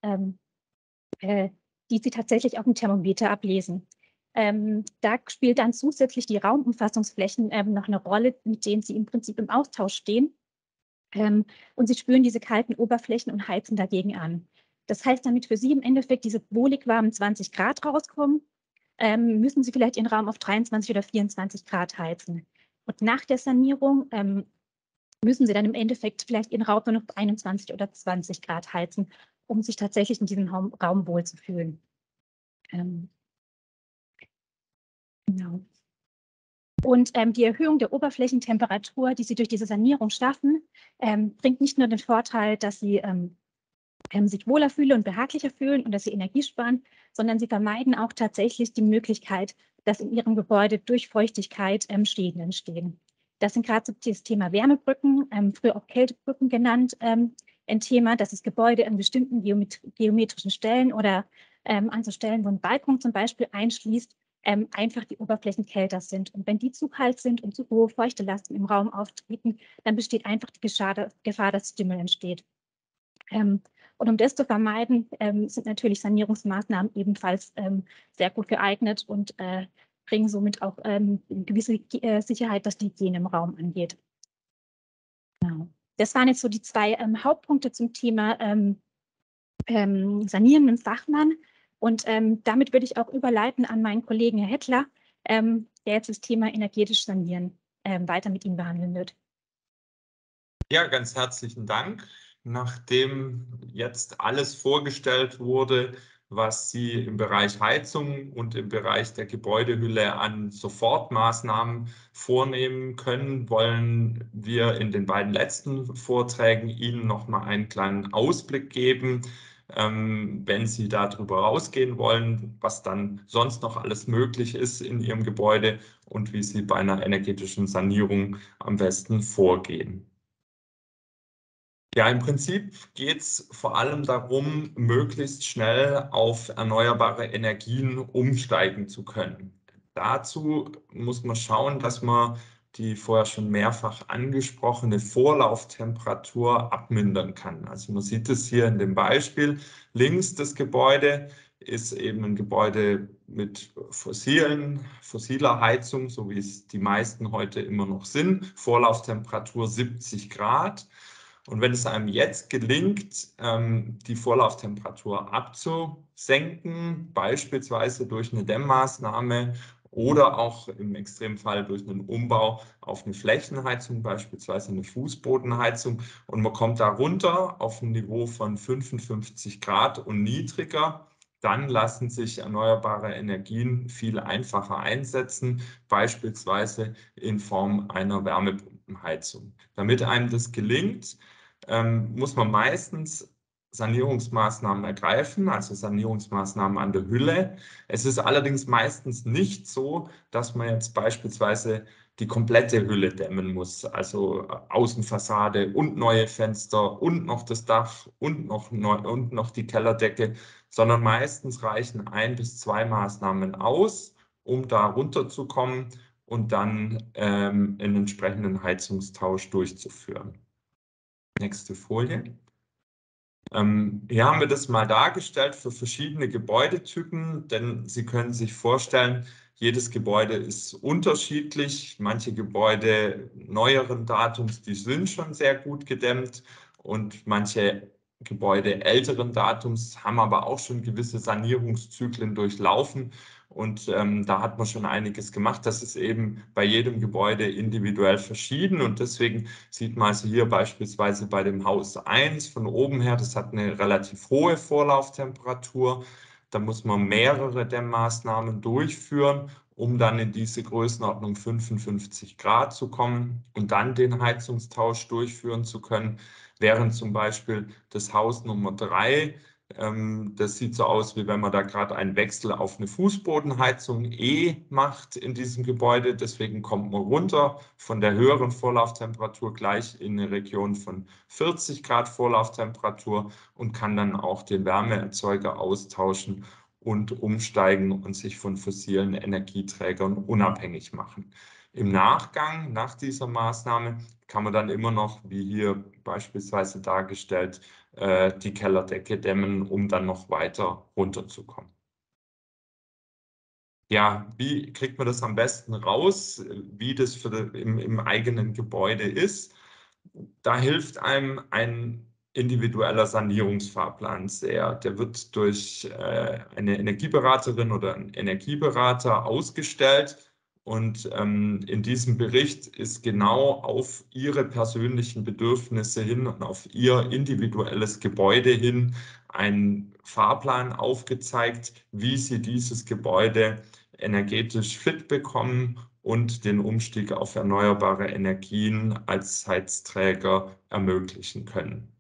die Sie tatsächlich auf dem Thermometer ablesen. Da spielt dann zusätzlich die Raumumfassungsflächen noch eine Rolle, mit denen Sie im Prinzip im Austausch stehen. Und Sie spüren diese kalten Oberflächen und heizen dagegen an. Das heißt, damit für Sie im Endeffekt diese wohlig warmen 20 Grad rauskommen, müssen Sie vielleicht Ihren Raum auf 23 oder 24 Grad heizen. Und nach der Sanierung müssen Sie dann im Endeffekt vielleicht Ihren Raum nur noch auf 21 oder 20 Grad heizen, um sich tatsächlich in diesem Raum wohlzufühlen. Genau. Und die Erhöhung der Oberflächentemperatur, die Sie durch diese Sanierung schaffen, bringt nicht nur den Vorteil, dass Sie sich wohler fühlen und behaglicher fühlen und dass Sie Energie sparen, sondern Sie vermeiden auch tatsächlich die Möglichkeit, dass in Ihrem Gebäude durch Feuchtigkeit Schäden entstehen. Das sind gerade so das Thema Wärmebrücken, früher auch Kältebrücken genannt, ein Thema, dass das Gebäude an bestimmten geometrischen Stellen oder an so Stellen, wo ein Balkon zum Beispiel einschließt, einfach die Oberflächen kälter sind. Und wenn die zu kalt sind und zu hohe Feuchtelasten im Raum auftreten, dann besteht einfach die Gefahr, dass Schimmel entsteht. Und um das zu vermeiden, sind natürlich Sanierungsmaßnahmen ebenfalls sehr gut geeignet und bringen somit auch eine gewisse Sicherheit, was die Hygiene im Raum angeht. Genau. Das waren jetzt so die zwei Hauptpunkte zum Thema Sanieren mit dem Fachmann. Und damit würde ich auch überleiten an meinen Kollegen Herr Hettler, der jetzt das Thema energetisch Sanieren weiter mit Ihnen behandeln wird. Ja, ganz herzlichen Dank. Nachdem jetzt alles vorgestellt wurde, was Sie im Bereich Heizung und im Bereich der Gebäudehülle an Sofortmaßnahmen vornehmen können, wollen wir in den beiden letzten Vorträgen Ihnen noch mal einen kleinen Ausblick geben, wenn Sie darüber rausgehen wollen, was dann sonst noch alles möglich ist in Ihrem Gebäude und wie Sie bei einer energetischen Sanierung am besten vorgehen. Ja, im Prinzip geht es vor allem darum, möglichst schnell auf erneuerbare Energien umsteigen zu können. Dazu muss man schauen, dass man die vorher schon mehrfach angesprochene Vorlauftemperatur abmindern kann. Also man sieht es hier in dem Beispiel. Links das Gebäude ist eben ein Gebäude mit fossiler Heizung, so wie es die meisten heute immer noch sind. Vorlauftemperatur 70 Grad. Und wenn es einem jetzt gelingt, die Vorlauftemperatur abzusenken, beispielsweise durch eine Dämmmaßnahme oder auch im Extremfall durch einen Umbau auf eine Flächenheizung, beispielsweise eine Fußbodenheizung, und man kommt da runter auf ein Niveau von 55 Grad und niedriger, dann lassen sich erneuerbare Energien viel einfacher einsetzen, beispielsweise in Form einer Wärmepumpenheizung. Damit einem das gelingt, muss man meistens Sanierungsmaßnahmen ergreifen, also Sanierungsmaßnahmen an der Hülle. Es ist allerdings meistens nicht so, dass man jetzt beispielsweise die komplette Hülle dämmen muss, also Außenfassade und neue Fenster und noch das Dach und noch die Kellerdecke, sondern meistens reichen 1 bis 2 Maßnahmen aus, um da runterzukommen und dann einen entsprechenden Heizungstausch durchzuführen. Nächste Folie. Hier haben wir das mal dargestellt für verschiedene Gebäudetypen, denn Sie können sich vorstellen, Jedes Gebäude ist unterschiedlich. Manche Gebäude neueren Datums, die sind schon sehr gut gedämmt und manche Gebäude älteren Datums haben aber auch schon gewisse Sanierungszyklen durchlaufen. Und da hat man schon einiges gemacht. Das ist eben bei jedem Gebäude individuell verschieden. Und deswegen sieht man also hier beispielsweise bei dem Haus 1 von oben her, das hat eine relativ hohe Vorlauftemperatur. Da muss man mehrere Dämmmaßnahmen durchführen, um dann in diese Größenordnung 55 Grad zu kommen und dann den Heizungstausch durchführen zu können. Während zum Beispiel das Haus Nummer 3, das sieht so aus, wie wenn man da gerade einen Wechsel auf eine Fußbodenheizung macht in diesem Gebäude. Deswegen kommt man runter von der höheren Vorlauftemperatur gleich in eine Region von 40 Grad Vorlauftemperatur und kann dann auch den Wärmeerzeuger austauschen und umsteigen und sich von fossilen Energieträgern unabhängig machen. Im Nachgang, nach dieser Maßnahme, kann man dann immer noch, wie hier beispielsweise dargestellt, die Kellerdecke dämmen, um dann noch weiter runterzukommen. Ja, wie kriegt man das am besten raus, wie das im eigenen Gebäude ist? Da hilft einem ein individueller Sanierungsfahrplan sehr. Der wird durch eine Energieberaterin oder einen Energieberater ausgestellt. Und in diesem Bericht ist genau auf Ihre persönlichen Bedürfnisse hin und auf Ihr individuelles Gebäude hin ein Fahrplan aufgezeigt, wie Sie dieses Gebäude energetisch fit bekommen und den Umstieg auf erneuerbare Energien als Heizträger ermöglichen können.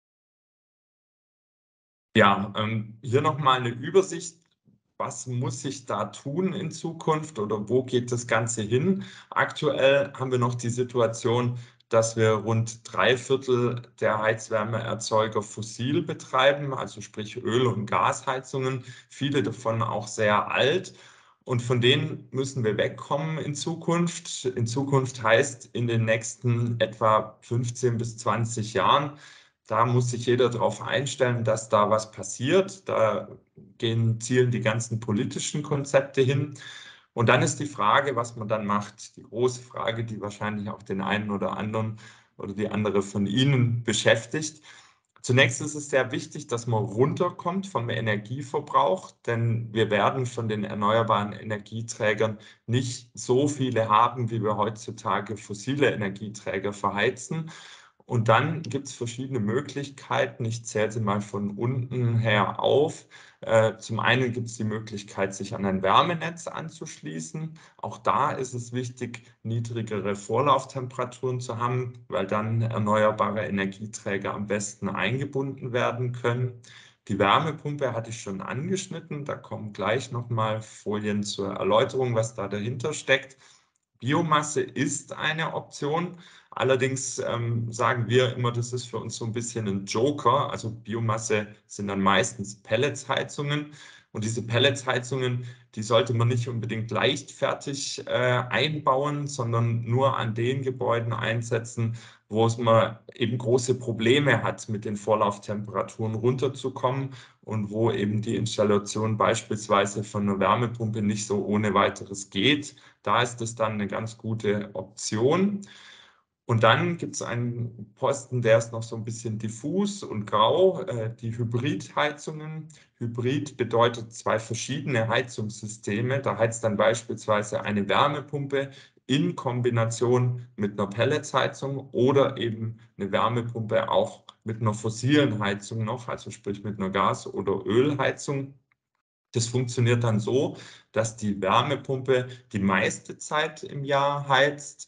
Ja, hier nochmal eine Übersicht. Was muss sich da tun in Zukunft oder wo geht das Ganze hin? Aktuell haben wir noch die Situation, dass wir rund 3/4 der Heizwärmeerzeuger fossil betreiben, also sprich Öl- und Gasheizungen, viele davon auch sehr alt. Und von denen müssen wir wegkommen in Zukunft. In Zukunft heißt in den nächsten etwa 15 bis 20 Jahren. Da muss sich jeder darauf einstellen, dass da was passiert. Da zielen die ganzen politischen Konzepte hin. Und dann ist die Frage, was man dann macht. Die große Frage, die wahrscheinlich auch den einen oder anderen oder die andere von Ihnen beschäftigt. Zunächst ist es sehr wichtig, dass man runterkommt vom Energieverbrauch, denn wir werden von den erneuerbaren Energieträgern nicht so viele haben, wie wir heutzutage fossile Energieträger verheizen. Und dann gibt es verschiedene Möglichkeiten. Ich zähle sie mal von unten her auf. Zum einen gibt es die Möglichkeit, sich an ein Wärmenetz anzuschließen. Auch da ist es wichtig, niedrigere Vorlauftemperaturen zu haben, weil dann erneuerbare Energieträger am besten eingebunden werden können. Die Wärmepumpe hatte ich schon angeschnitten. Da kommen gleich nochmal Folien zur Erläuterung, was da dahinter steckt. Biomasse ist eine Option. Allerdings sagen wir immer, das ist für uns so ein bisschen ein Joker. Also Biomasse sind dann meistens Pelletsheizungen. Und diese Pelletsheizungen, die sollte man nicht unbedingt leichtfertig einbauen, sondern nur an den Gebäuden einsetzen, wo man eben große Probleme hat, mit den Vorlauftemperaturen runterzukommen und wo eben die Installation beispielsweise von einer Wärmepumpe nicht so ohne weiteres geht. Da ist es dann eine ganz gute Option. Und dann gibt es einen Posten, der ist noch so ein bisschen diffus und grau, die Hybridheizungen. Hybrid bedeutet zwei verschiedene Heizungssysteme. Da heizt dann beispielsweise eine Wärmepumpe in Kombination mit einer Pelletsheizung oder eben eine Wärmepumpe auch mit einer fossilen Heizung noch, also sprich mit einer Gas- oder Ölheizung. Das funktioniert dann so, dass die Wärmepumpe die meiste Zeit im Jahr heizt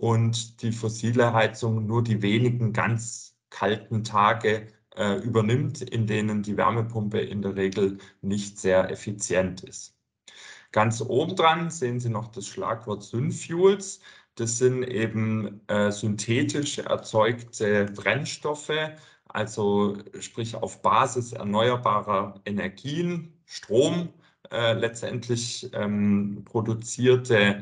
und die fossile Heizung nur die wenigen ganz kalten Tage übernimmt, in denen die Wärmepumpe in der Regel nicht sehr effizient ist. Ganz oben dran sehen Sie noch das Schlagwort Synfuels. Das sind eben synthetisch erzeugte Brennstoffe, also sprich auf Basis erneuerbarer Energien, Strom, letztendlich produzierte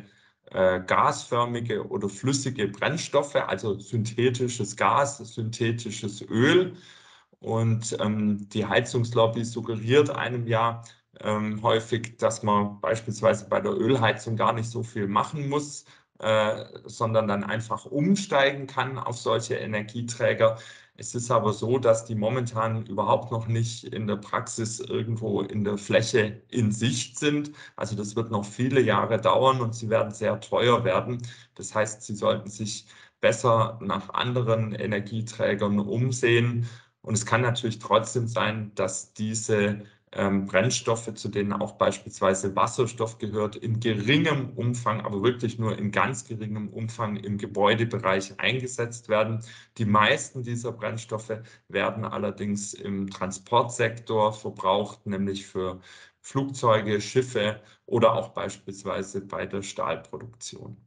gasförmige oder flüssige Brennstoffe, also synthetisches Gas, synthetisches Öl. Und die Heizungslobby suggeriert einem ja, häufig, dass man beispielsweise bei der Ölheizung gar nicht so viel machen muss, sondern dann einfach umsteigen kann auf solche Energieträger. Es ist aber so, dass die momentan überhaupt noch nicht in der Praxis irgendwo in der Fläche in Sicht sind. Also das wird noch viele Jahre dauern und sie werden sehr teuer werden. Das heißt, Sie sollten sich besser nach anderen Energieträgern umsehen. Und es kann natürlich trotzdem sein, dass diese Brennstoffe, zu denen auch beispielsweise Wasserstoff gehört, in geringem Umfang, aber wirklich nur in ganz geringem Umfang im Gebäudebereich eingesetzt werden. Die meisten dieser Brennstoffe werden allerdings im Transportsektor verbraucht, nämlich für Flugzeuge, Schiffe oder auch beispielsweise bei der Stahlproduktion.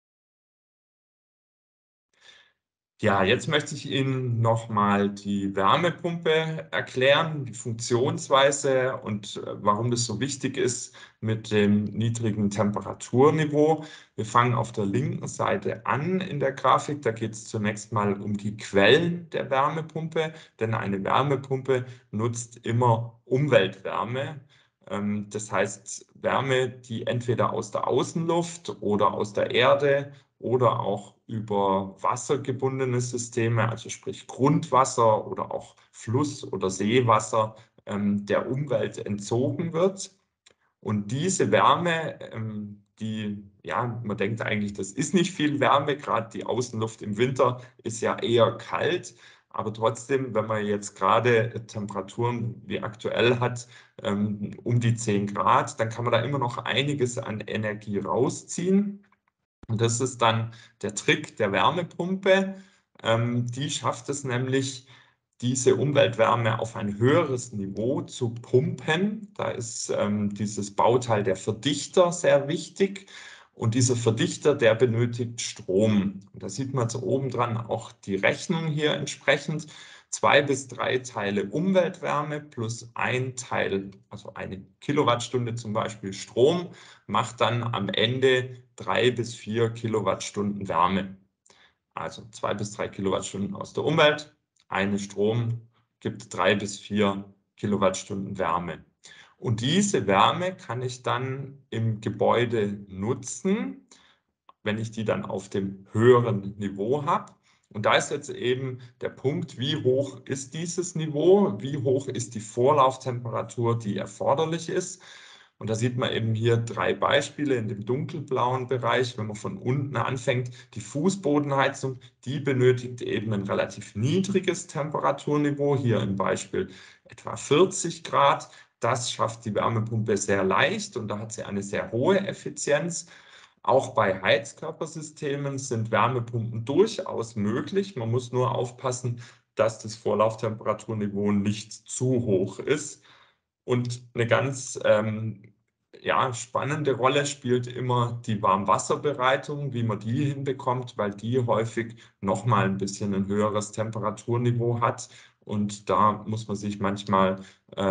Ja, jetzt möchte ich Ihnen nochmal die Wärmepumpe erklären, die Funktionsweise und warum das so wichtig ist mit dem niedrigen Temperaturniveau. Wir fangen auf der linken Seite an in der Grafik. Da geht es zunächst mal um die Quellen der Wärmepumpe, denn eine Wärmepumpe nutzt immer Umweltwärme. Das heißt Wärme, die entweder aus der Außenluft oder aus der Erde oder auch über wassergebundene Systeme, also sprich Grundwasser oder auch Fluss- oder Seewasser, der Umwelt entzogen wird. Und diese Wärme, ja, man denkt eigentlich, das ist nicht viel Wärme, gerade die Außenluft im Winter ist ja eher kalt. Aber trotzdem, wenn man jetzt gerade Temperaturen wie aktuell hat, um die 10 Grad, dann kann man da immer noch einiges an Energie rausziehen. Und das ist dann der Trick der Wärmepumpe. Die schafft es nämlich, diese Umweltwärme auf ein höheres Niveau zu pumpen. Da ist dieses Bauteil der Verdichter sehr wichtig. Und dieser Verdichter, der benötigt Strom. Und da sieht man jetzt oben dran auch die Rechnung hier entsprechend. 2 bis 3 Teile Umweltwärme plus ein Teil, also eine Kilowattstunde zum Beispiel Strom, macht dann am Ende 3 bis 4 Kilowattstunden Wärme. Also 2 bis 3 Kilowattstunden aus der Umwelt, eine Strom gibt 3 bis 4 Kilowattstunden Wärme. Und diese Wärme kann ich dann im Gebäude nutzen, wenn ich die dann auf dem höheren Niveau habe. Und da ist jetzt eben der Punkt, wie hoch ist dieses Niveau, wie hoch ist die Vorlauftemperatur, die erforderlich ist. Und da sieht man eben hier 3 Beispiele in dem dunkelblauen Bereich. Wenn man von unten anfängt, die Fußbodenheizung, die benötigt eben ein relativ niedriges Temperaturniveau, hier im Beispiel etwa 40 Grad. Das schafft die Wärmepumpe sehr leicht und da hat sie eine sehr hohe Effizienz. Auch bei Heizkörpersystemen sind Wärmepumpen durchaus möglich. Man muss nur aufpassen, dass das Vorlauftemperaturniveau nicht zu hoch ist. Und eine ganz ja, spannende Rolle spielt immer die Warmwasserbereitung, wie man die hinbekommt, weil die häufig nochmal ein bisschen ein höheres Temperaturniveau hat. Und da muss man sich manchmal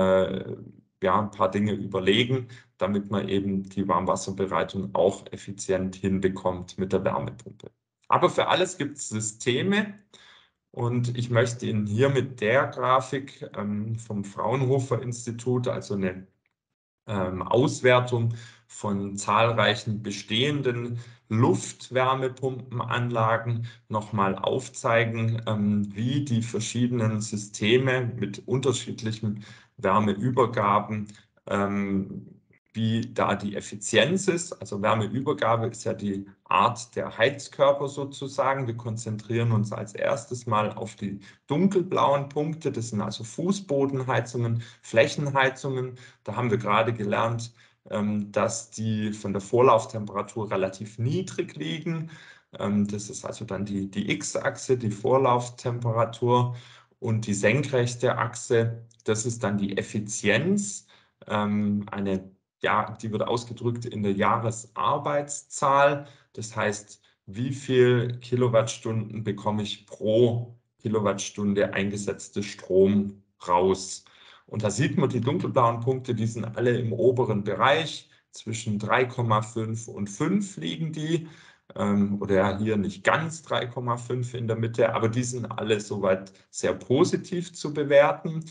ja, ein paar Dinge überlegen, damit man eben die Warmwasserbereitung auch effizient hinbekommt mit der Wärmepumpe. Aber für alles gibt es Systeme. Und ich möchte Ihnen hier mit der Grafik vom Fraunhofer Institut, also eine Auswertung von zahlreichen bestehenden Luftwärmepumpenanlagen nochmal aufzeigen, wie die verschiedenen Systeme mit unterschiedlichen Wärmeübergaben, wie da die Effizienz ist. Also Wärmeübergabe ist ja die Art der Heizkörper sozusagen. Wir konzentrieren uns als erstes mal auf die dunkelblauen Punkte. Das sind also Fußbodenheizungen, Flächenheizungen. Da haben wir gerade gelernt, dass die von der Vorlauftemperatur relativ niedrig liegen. Das ist also dann die X-Achse, die Vorlauftemperatur, und die senkrechte Achse, das ist dann die Effizienz. Ja, die wird ausgedrückt in der Jahresarbeitszahl. Das heißt, wie viel Kilowattstunden bekomme ich pro Kilowattstunde eingesetzte Strom raus? Und da sieht man die dunkelblauen Punkte, die sind alle im oberen Bereich. Zwischen 3,5 und 5 liegen die. Oder hier nicht ganz 3,5 in der Mitte, aber die sind alle soweit sehr positiv zu bewerten.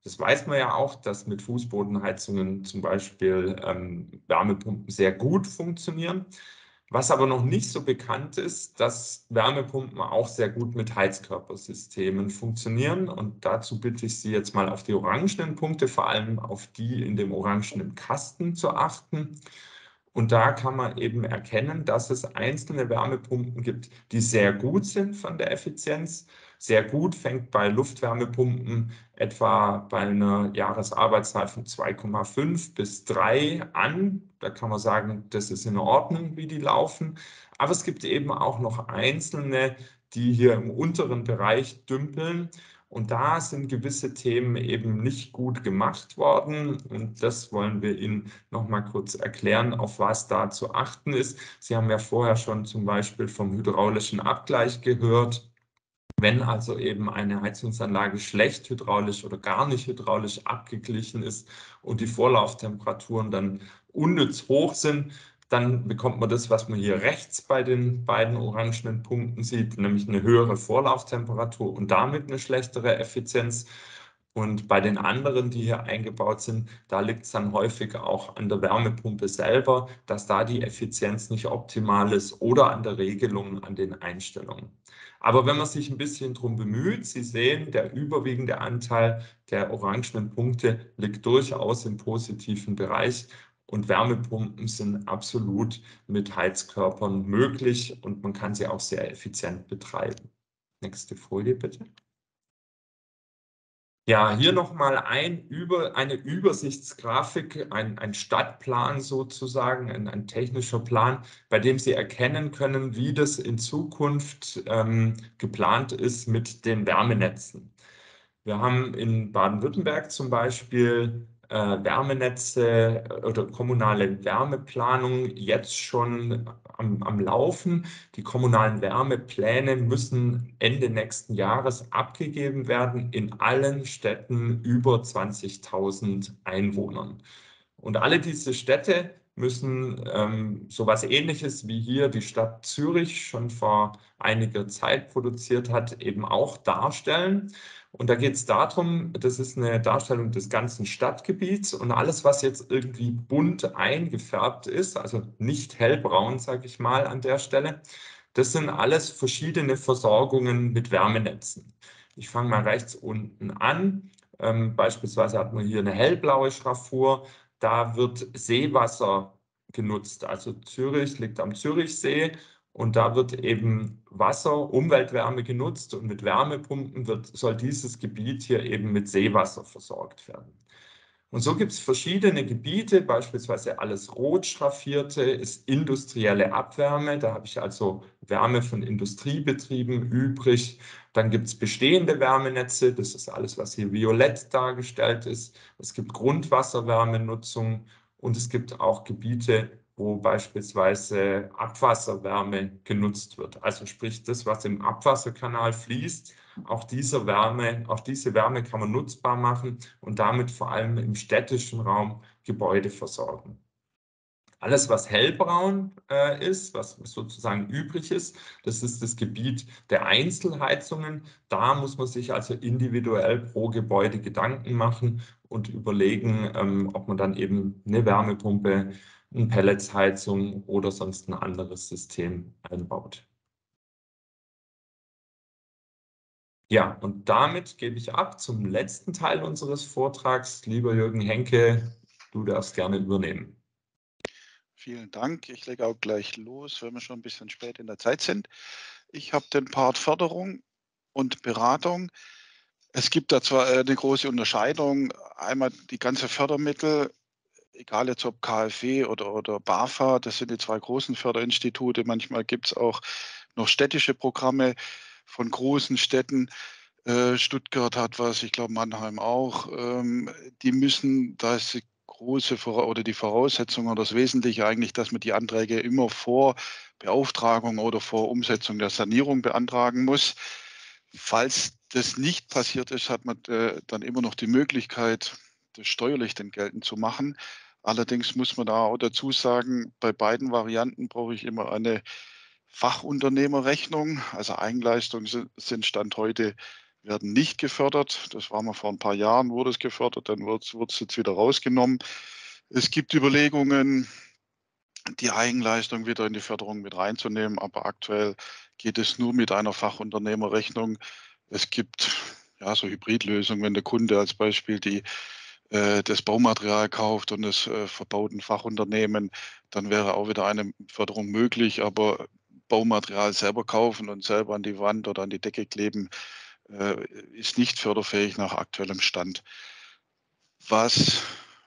Das weiß man ja auch, dass mit Fußbodenheizungen zum Beispiel Wärmepumpen sehr gut funktionieren. Was aber noch nicht so bekannt ist, dass Wärmepumpen auch sehr gut mit Heizkörpersystemen funktionieren. Und dazu bitte ich Sie jetzt mal auf die orangenen Punkte, vor allem auf die in dem orangenen Kasten zu achten. Und da kann man eben erkennen, dass es einzelne Wärmepumpen gibt, die sehr gut sind von der Effizienz. Sehr gut fängt bei Luftwärmepumpen etwa bei einer Jahresarbeitszeit von 2,5 bis 3 an. Da kann man sagen, das ist in Ordnung, wie die laufen. Aber es gibt eben auch noch einzelne, die hier im unteren Bereich dümpeln. Und da sind gewisse Themen eben nicht gut gemacht worden. Und das wollen wir Ihnen noch mal kurz erklären, auf was da zu achten ist. Sie haben ja vorher schon zum Beispiel vom hydraulischen Abgleich gehört. Wenn also eben eine Heizungsanlage schlecht hydraulisch oder gar nicht hydraulisch abgeglichen ist und die Vorlauftemperaturen dann unnütz hoch sind, dann bekommt man das, was man hier rechts bei den beiden orangenen Punkten sieht, nämlich eine höhere Vorlauftemperatur und damit eine schlechtere Effizienz. Und bei den anderen, die hier eingebaut sind, da liegt es dann häufig auch an der Wärmepumpe selber, dass da die Effizienz nicht optimal ist oder an der Regelung, an den Einstellungen. Aber wenn man sich ein bisschen drum bemüht, Sie sehen, der überwiegende Anteil der orangenen Punkte liegt durchaus im positiven Bereich und Wärmepumpen sind absolut mit Heizkörpern möglich und man kann sie auch sehr effizient betreiben. Nächste Folie bitte. Ja, hier nochmal eine Übersichtsgrafik, ein Stadtplan sozusagen, ein technischer Plan, bei dem Sie erkennen können, wie das in Zukunft geplant ist mit den Wärmenetzen. Wir haben in Baden-Württemberg zum Beispiel Wärmenetze oder kommunale Wärmeplanung jetzt schon am Laufen. Die kommunalen Wärmepläne müssen Ende nächsten Jahres abgegeben werden in allen Städten über 20.000 Einwohnern. Und alle diese Städte müssen sowas Ähnliches wie hier die Stadt Zürich schon vor einiger Zeit produziert hat, eben auch darstellen. Und da geht es darum, das ist eine Darstellung des ganzen Stadtgebiets und alles, was jetzt irgendwie bunt eingefärbt ist, also nicht hellbraun, sage ich mal an der Stelle, das sind alles verschiedene Versorgungen mit Wärmenetzen. Ich fange mal rechts unten an. Beispielsweise hat man hier eine hellblaue Schraffur. Da wird Seewasser genutzt. Also Zürich liegt am Zürichsee und da wird eben Wasser, Umweltwärme genutzt und mit Wärmepumpen soll dieses Gebiet hier eben mit Seewasser versorgt werden. Und so gibt es verschiedene Gebiete, beispielsweise alles rot schraffierte ist industrielle Abwärme. Da habe ich also Wärme von Industriebetrieben übrig. Dann gibt es bestehende Wärmenetze, das ist alles, was hier violett dargestellt ist. Es gibt Grundwasserwärmenutzung und es gibt auch Gebiete, wo beispielsweise Abwasserwärme genutzt wird. Also sprich das, was im Abwasserkanal fließt, auch diese Wärme kann man nutzbar machen und damit vor allem im städtischen Raum Gebäude versorgen. Alles, was hellbraun ist, was sozusagen übrig ist, das ist das Gebiet der Einzelheizungen. Da muss man sich also individuell pro Gebäude Gedanken machen und überlegen, ob man dann eben eine Wärmepumpe, eine Pelletsheizung oder sonst ein anderes System einbaut. Ja, und damit gebe ich ab zum letzten Teil unseres Vortrags. Lieber Jürgen Henke, du darfst gerne übernehmen. Vielen Dank. Ich lege auch gleich los, weil wir schon ein bisschen spät in der Zeit sind. Ich habe den Part Förderung und Beratung. Es gibt da zwar eine große Unterscheidung. Einmal die ganze Fördermittel, egal jetzt ob KfW oder BAFA, das sind die zwei großen Förderinstitute. Manchmal gibt es auch noch städtische Programme von großen Städten. Stuttgart hat was, ich glaube Mannheim auch. Die müssen, da ist die Voraussetzung oder das Wesentliche eigentlich, dass man die Anträge immer vor Beauftragung oder vor Umsetzung der Sanierung beantragen muss. Falls das nicht passiert ist, hat man dann immer noch die Möglichkeit, das steuerlich dann geltend zu machen. Allerdings muss man da auch dazu sagen, bei beiden Varianten brauche ich immer eine Fachunternehmerrechnung. Also Eigenleistungen sind Stand heute werden nicht gefördert. Das war mal vor ein paar Jahren, wurde es gefördert, dann wird es jetzt wieder rausgenommen. Es gibt Überlegungen, die Eigenleistung wieder in die Förderung mit reinzunehmen, aber aktuell geht es nur mit einer Fachunternehmerrechnung. Es gibt ja so Hybridlösungen, wenn der Kunde als Beispiel das Baumaterial kauft und es verbaut ein Fachunternehmen, dann wäre auch wieder eine Förderung möglich, aber Baumaterial selber kaufen und selber an die Wand oder an die Decke kleben, ist nicht förderfähig nach aktuellem Stand. Was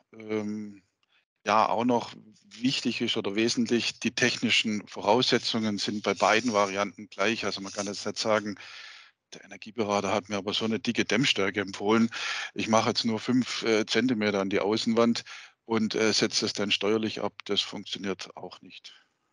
ja auch noch wichtig ist oder wesentlich, die technischen Voraussetzungen sind bei beiden Varianten gleich. Also man kann jetzt nicht sagen, der Energieberater hat mir aber so eine dicke Dämmstärke empfohlen. Ich mache jetzt nur 5 Zentimeter an die Außenwand und setze es dann steuerlich ab. Das funktioniert auch nicht.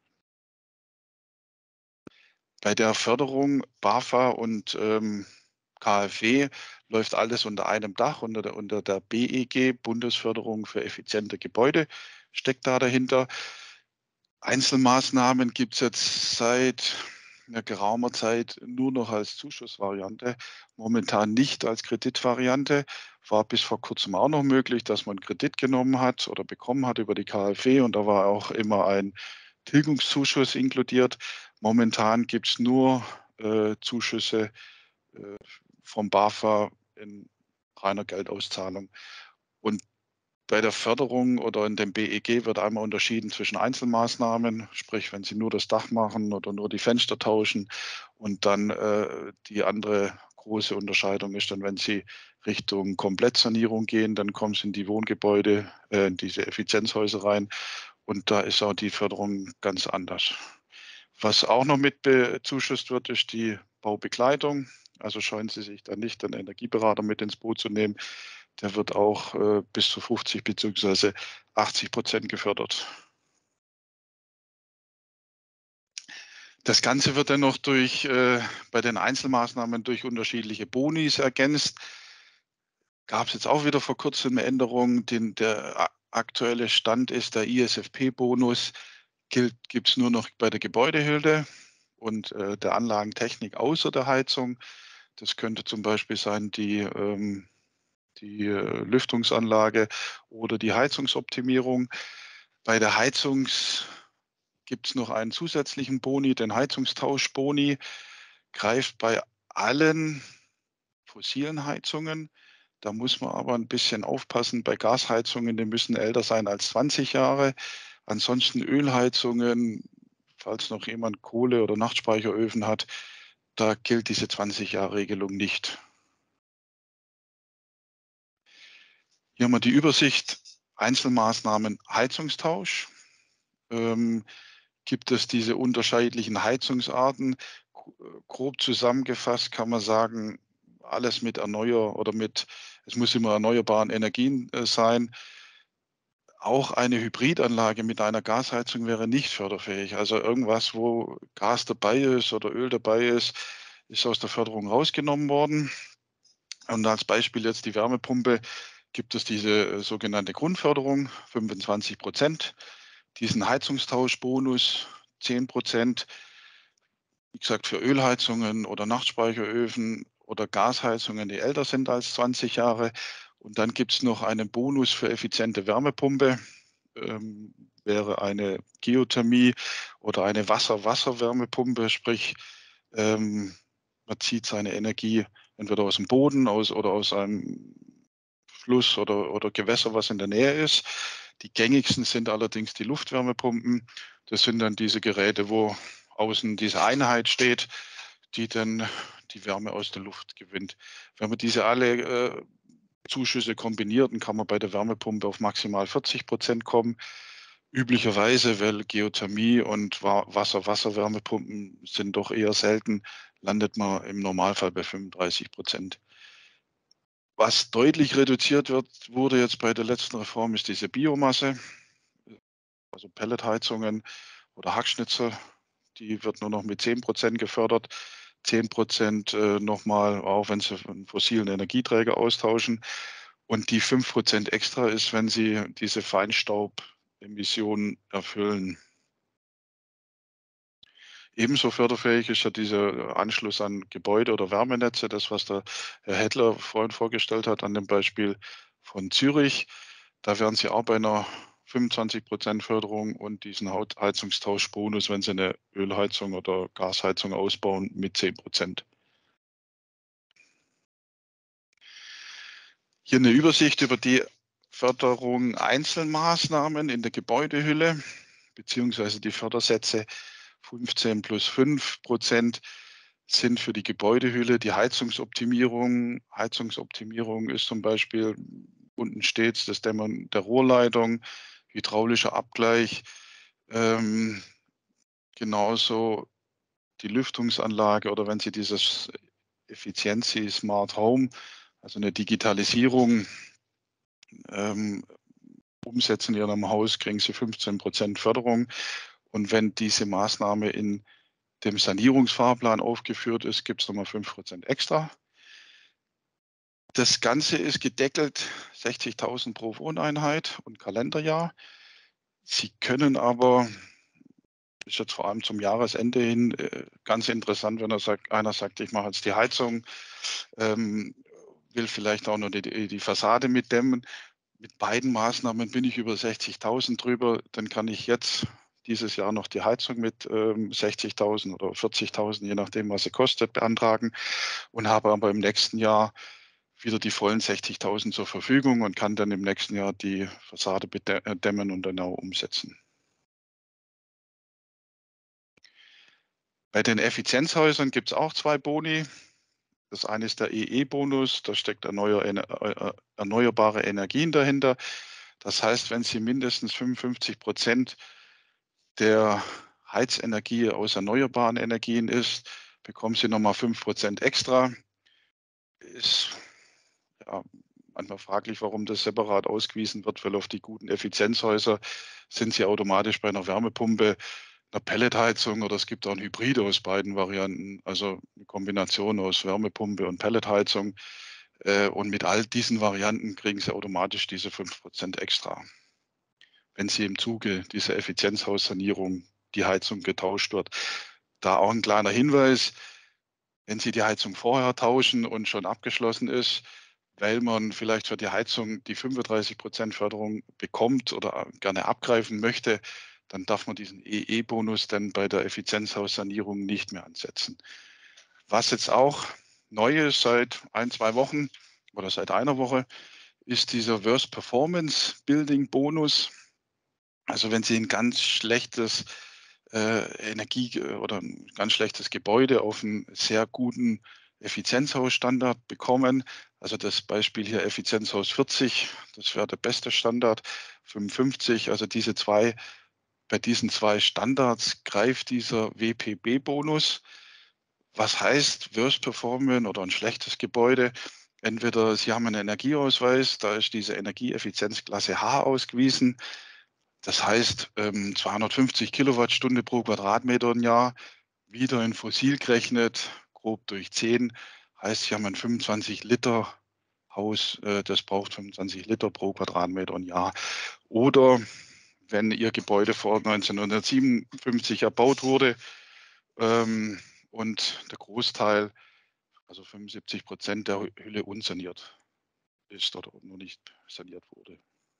Bei der Förderung BAFA und KfW läuft alles unter einem Dach, unter der BEG, Bundesförderung für effiziente Gebäude, steckt da dahinter. Einzelmaßnahmen gibt es jetzt seit einer geraumer Zeit nur noch als Zuschussvariante, momentan nicht als Kreditvariante. War bis vor kurzem auch noch möglich, dass man Kredit genommen hat oder bekommen hat über die KfW und da war auch immer ein Tilgungszuschuss inkludiert. Momentan gibt es nur Zuschüsse vom BAFA in reiner Geldauszahlung. Und bei der Förderung oder in dem BEG wird einmal unterschieden zwischen Einzelmaßnahmen, sprich, wenn Sie nur das Dach machen oder nur die Fenster tauschen. Und dann die andere große Unterscheidung ist dann, wenn Sie Richtung Komplettsanierung gehen, dann kommen Sie in die Wohngebäude, in diese Effizienzhäuser rein. Und da ist auch die Förderung ganz anders. Was auch noch mit bezuschusst wird, ist die Baubegleitung. Also scheuen Sie sich da nicht, den Energieberater mit ins Boot zu nehmen. Der wird auch bis zu 50 bzw. 80% gefördert. Das Ganze wird dann noch bei den Einzelmaßnahmen durch unterschiedliche Bonis ergänzt. Gab es jetzt auch wieder vor kurzem eine Änderung. Der aktuelle Stand ist, der ISFP-Bonus gibt es nur noch bei der Gebäudehülle und der Anlagentechnik außer der Heizung. Das könnte zum Beispiel sein die Lüftungsanlage oder die Heizungsoptimierung. Bei der Heizung gibt es noch einen zusätzlichen Boni, den Heizungstauschboni, greift bei allen fossilen Heizungen. Da muss man aber ein bisschen aufpassen. Bei Gasheizungen, die müssen älter sein als 20 Jahre. Ansonsten Ölheizungen, falls noch jemand Kohle- oder Nachtspeicheröfen hat, da gilt diese 20-Jahre-Regelung nicht. Hier haben wir die Übersicht Einzelmaßnahmen Heizungstausch. Gibt es diese unterschiedlichen Heizungsarten. Grob zusammengefasst kann man sagen, alles mit es muss immer erneuerbaren Energien sein. Auch eine Hybridanlage mit einer Gasheizung wäre nicht förderfähig. Also irgendwas, wo Gas dabei ist oder Öl dabei ist aus der Förderung rausgenommen worden. Und als Beispiel jetzt die Wärmepumpe gibt es diese sogenannte Grundförderung, 25%, diesen Heizungstauschbonus 10%, wie gesagt, für Ölheizungen oder Nachtspeicheröfen oder Gasheizungen, die älter sind als 20 Jahre. Und dann gibt es noch einen Bonus für effiziente Wärmepumpe, wäre eine Geothermie oder eine Wasser-Wasser-Wärmepumpe, sprich, man zieht seine Energie entweder aus dem Boden oder aus einem Fluss oder Gewässer, was in der Nähe ist. Die gängigsten sind allerdings die Luftwärmepumpen. Das sind dann diese Geräte, wo außen diese Einheit steht, die dann die Wärme aus der Luft gewinnt. Wenn man diese alle Zuschüsse kombiniert, dann kann man bei der Wärmepumpe auf maximal 40% kommen. Üblicherweise, weil Geothermie und Wasser-Wasser-Wärmepumpen sind doch eher selten, landet man im Normalfall bei 35%. Was deutlich reduziert wurde jetzt bei der letzten Reform, ist diese Biomasse, also Pelletheizungen oder Hackschnitzel. Die wird nur noch mit 10% gefördert. 10% nochmal, auch wenn Sie einen fossilen Energieträger austauschen. Und die 5% extra ist, wenn Sie diese Feinstaubemissionen erfüllen. Ebenso förderfähig ist ja dieser Anschluss an Gebäude oder Wärmenetze, das, was der Herr Hettler vorhin vorgestellt hat an dem Beispiel von Zürich. Da wären Sie auch bei einer 25% Förderung und diesen Heizungstauschbonus, wenn Sie eine Ölheizung oder Gasheizung ausbauen, mit 10%. Hier eine Übersicht über die Förderung Einzelmaßnahmen in der Gebäudehülle, beziehungsweise die Fördersätze 15 plus 5% sind für die Gebäudehülle die Heizungsoptimierung. Heizungsoptimierung ist zum Beispiel unten stets das Dämmern der Rohrleitung, hydraulischer Abgleich, genauso die Lüftungsanlage oder wenn Sie dieses Efficiency Smart Home, also eine Digitalisierung umsetzen in Ihrem Haus, kriegen Sie 15% Förderung. Und wenn diese Maßnahme in dem Sanierungsfahrplan aufgeführt ist, gibt es nochmal 5% extra. Das Ganze ist gedeckelt, 60.000 pro Wohneinheit und Kalenderjahr. Sie können aber, ist jetzt vor allem zum Jahresende hin ganz interessant, wenn einer sagt, ich mache jetzt die Heizung, will vielleicht auch noch die Fassade mitdämmen. Mit beiden Maßnahmen bin ich über 60.000 drüber, dann kann ich jetzt dieses Jahr noch die Heizung mit 60.000 oder 40.000, je nachdem, was sie kostet, beantragen und habe aber im nächsten Jahr wieder die vollen 60.000 zur Verfügung und kann dann im nächsten Jahr die Fassade dämmen und dann auch umsetzen. Bei den Effizienzhäusern gibt es auch 2 Boni. Das eine ist der EE-Bonus, da steckt erneuerbare Energien dahinter. Das heißt, wenn Sie mindestens 55% der Heizenergie aus erneuerbaren Energien ist, bekommen Sie nochmal 5% extra. Ist ja manchmal fraglich, warum das separat ausgewiesen wird, weil auf die guten Effizienzhäuser sind Sie automatisch bei einer Wärmepumpe, einer Pelletheizung oder es gibt auch ein Hybrid aus beiden Varianten, also eine Kombination aus Wärmepumpe und Pelletheizung. Und mit all diesen Varianten kriegen Sie automatisch diese 5% extra, wenn Sie im Zuge dieser Effizienzhaussanierung die Heizung getauscht wird. Da auch ein kleiner Hinweis, wenn Sie die Heizung vorher tauschen und schon abgeschlossen ist, weil man vielleicht für die Heizung die 35% Förderung bekommt oder gerne abgreifen möchte, dann darf man diesen EE-Bonus dann bei der Effizienzhaussanierung nicht mehr ansetzen. Was jetzt auch neu ist seit 1-2 Wochen oder seit einer Woche, ist dieser Worst Performance Building Bonus. Also wenn Sie ein ganz schlechtes Energie- oder ein ganz schlechtes Gebäude auf einen sehr guten Effizienzhausstandard bekommen. Also das Beispiel hier Effizienzhaus 40, das wäre der beste Standard, 55. Also bei diesen 2 Standards greift dieser WPB-Bonus. Was heißt Worst Performance oder ein schlechtes Gebäude? Entweder Sie haben einen Energieausweis, da ist diese Energieeffizienzklasse H ausgewiesen. Das heißt, 250 Kilowattstunde pro Quadratmeter im Jahr, wieder in fossil gerechnet, grob durch 10, heißt, Sie haben ein 25 Liter Haus, das braucht 25 Liter pro Quadratmeter im Jahr. Oder wenn Ihr Gebäude vor 1957 erbaut wurde und der Großteil, also 75% der Hülle unsaniert ist oder noch nicht saniert wurde.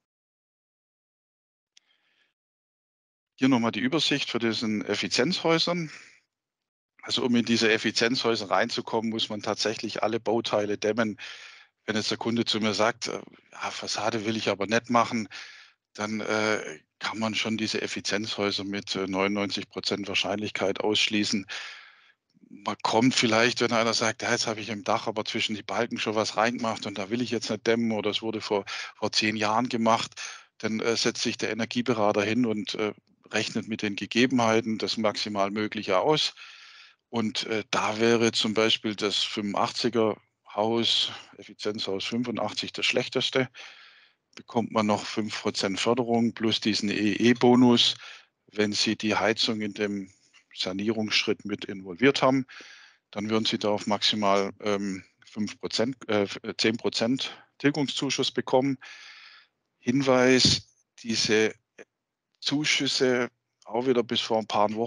Hier nochmal die Übersicht für diesen Effizienzhäusern. Also um in diese Effizienzhäuser reinzukommen, muss man tatsächlich alle Bauteile dämmen. Wenn jetzt der Kunde zu mir sagt, ja, Fassade will ich aber nicht machen, dann kann man schon diese Effizienzhäuser mit 99% Wahrscheinlichkeit ausschließen. Man kommt vielleicht, wenn einer sagt, ja, jetzt habe ich im Dach aber zwischen die Balken schon was reingemacht und da will ich jetzt nicht dämmen oder es wurde vor 10 Jahren gemacht, dann setzt sich der Energieberater hin und rechnet mit den Gegebenheiten das maximal Mögliche aus. Und da wäre zum Beispiel das 85er Haus, Effizienzhaus 85, das schlechteste. Bekommt man noch 5% Förderung plus diesen EE-Bonus, wenn Sie die Heizung in dem Sanierungsschritt mit involviert haben. Dann würden Sie da auf maximal 10% Tilgungszuschuss bekommen. Hinweis, diese Zuschüsse, auch wieder bis vor ein paar Wochen,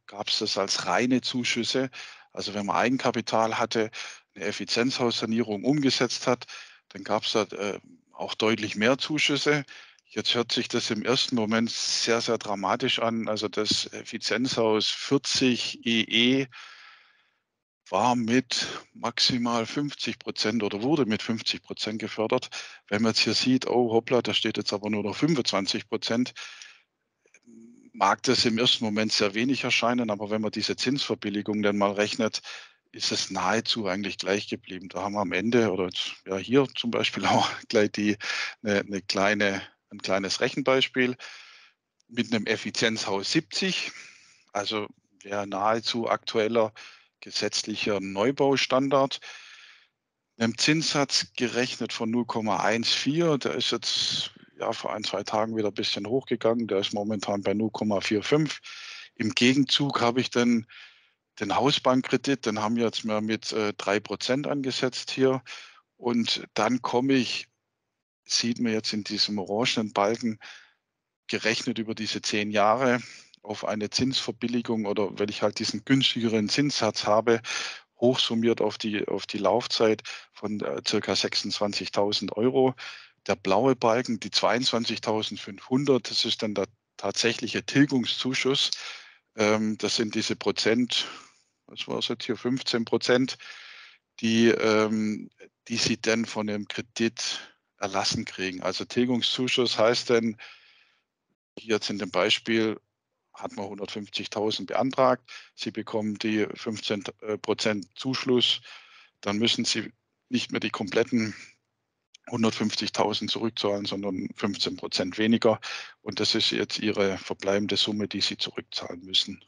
gab es das als reine Zuschüsse. Also wenn man Eigenkapital hatte, eine Effizienzhaussanierung umgesetzt hat, dann gab es da auch deutlich mehr Zuschüsse. Jetzt hört sich das im ersten Moment sehr, sehr dramatisch an. Also das Effizienzhaus 40 EE war mit maximal 50% oder wurde mit 50% gefördert. Wenn man jetzt hier sieht, oh hoppla, da steht jetzt aber nur noch 25%, mag das im ersten Moment sehr wenig erscheinen, aber wenn man diese Zinsverbilligung dann mal rechnet, ist es nahezu eigentlich gleich geblieben. Da haben wir am Ende, oder jetzt, ja, hier zum Beispiel auch gleich ein kleines Rechenbeispiel mit einem Effizienzhaus 70, also wäre nahezu aktueller gesetzlicher Neubaustandard. Einem Zinssatz gerechnet von 0,14, der ist jetzt ja vor 1-2 Tagen wieder ein bisschen hochgegangen, der ist momentan bei 0,45. Im Gegenzug habe ich dann den Hausbankkredit, den haben wir jetzt mal mit 3% angesetzt hier. Und dann sieht man jetzt in diesem orangenen Balken, gerechnet über diese 10 Jahre auf eine Zinsverbilligung oder wenn ich halt diesen günstigeren Zinssatz habe, hochsummiert auf die Laufzeit von circa 26.000 €. Der blaue Balken, die 22.500, das ist dann der tatsächliche Tilgungszuschuss. Das sind diese Prozent, was war es jetzt hier, 15%, die sie dann von dem Kredit erlassen kriegen. Also Tilgungszuschuss heißt dann, jetzt in dem Beispiel hat man 150.000 beantragt, Sie bekommen die 15% Zuschluss, dann müssen Sie nicht mehr die kompletten 150.000 zurückzahlen, sondern 15% weniger. Und das ist jetzt Ihre verbleibende Summe, die Sie zurückzahlen müssen.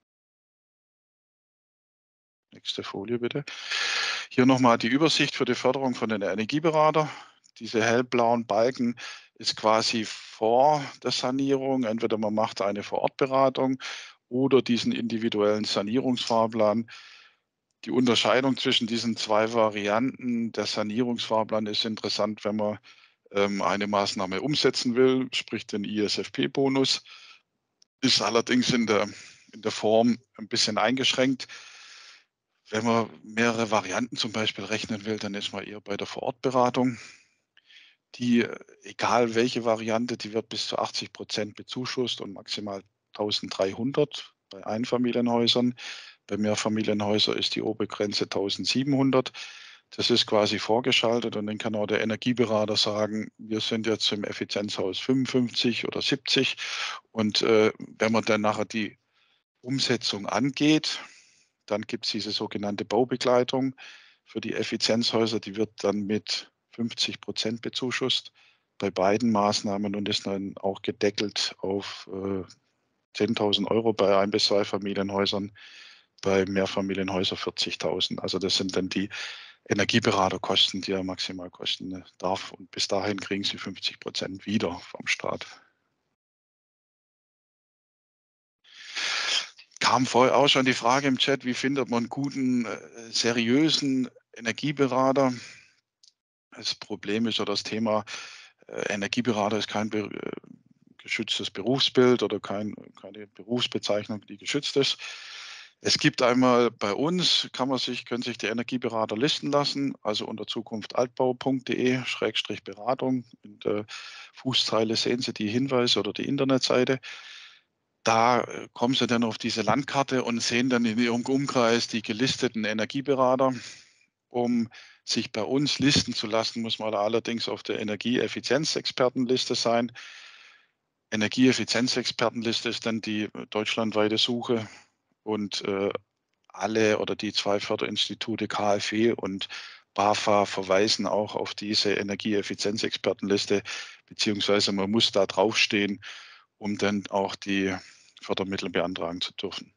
Nächste Folie bitte. Hier nochmal die Übersicht für die Förderung von den Energieberatern. Diese hellblauen Balken ist quasi vor der Sanierung. Entweder man macht eine Vorortberatung oder diesen individuellen Sanierungsfahrplan. Die Unterscheidung zwischen diesen 2 Varianten, der Sanierungsfahrplan ist interessant, wenn man eine Maßnahme umsetzen will, sprich den ISFP-Bonus, ist allerdings in der Form ein bisschen eingeschränkt. Wenn man mehrere Varianten zum Beispiel rechnen will, dann ist man eher bei der Vorortberatung. Die, egal welche Variante, die wird bis zu 80% bezuschusst und maximal 1.300 bei Einfamilienhäusern. Bei Mehrfamilienhäusern ist die Obergrenze 1.700. Das ist quasi vorgeschaltet und dann kann auch der Energieberater sagen, wir sind jetzt im Effizienzhaus 55 oder 70. Und wenn man dann nachher die Umsetzung angeht, dann gibt es diese sogenannte Baubegleitung für die Effizienzhäuser, die wird dann mit 50% bezuschusst bei beiden Maßnahmen und ist dann auch gedeckelt auf 10.000 € bei 1- bis 2 Familienhäusern, bei Mehrfamilienhäusern 40.000. Also das sind dann die Energieberaterkosten, die er maximal kosten darf. Und bis dahin kriegen Sie 50% wieder vom Staat. Kam vorher auch schon die Frage im Chat, wie findet man einen guten, seriösen Energieberater? Das Problem ist ja das Thema, Energieberater ist kein geschütztes Berufsbild oder keine Berufsbezeichnung, die geschützt ist. Es gibt einmal bei uns, können sich die Energieberater listen lassen, also unter zukunftaltbau.de/Beratung. In der Fußzeile sehen Sie die Hinweise oder die Internetseite. Da kommen Sie dann auf diese Landkarte und sehen dann in Ihrem Umkreis die gelisteten Energieberater. Um sich bei uns listen zu lassen, muss man allerdings auf der Energieeffizienzexpertenliste sein. Energieeffizienzexpertenliste ist dann die deutschlandweite Suche und alle oder die 2 Förderinstitute KfW und BAFA verweisen auch auf diese Energieeffizienzexpertenliste, beziehungsweise man muss da draufstehen, um dann auch die Fördermittel beantragen zu dürfen.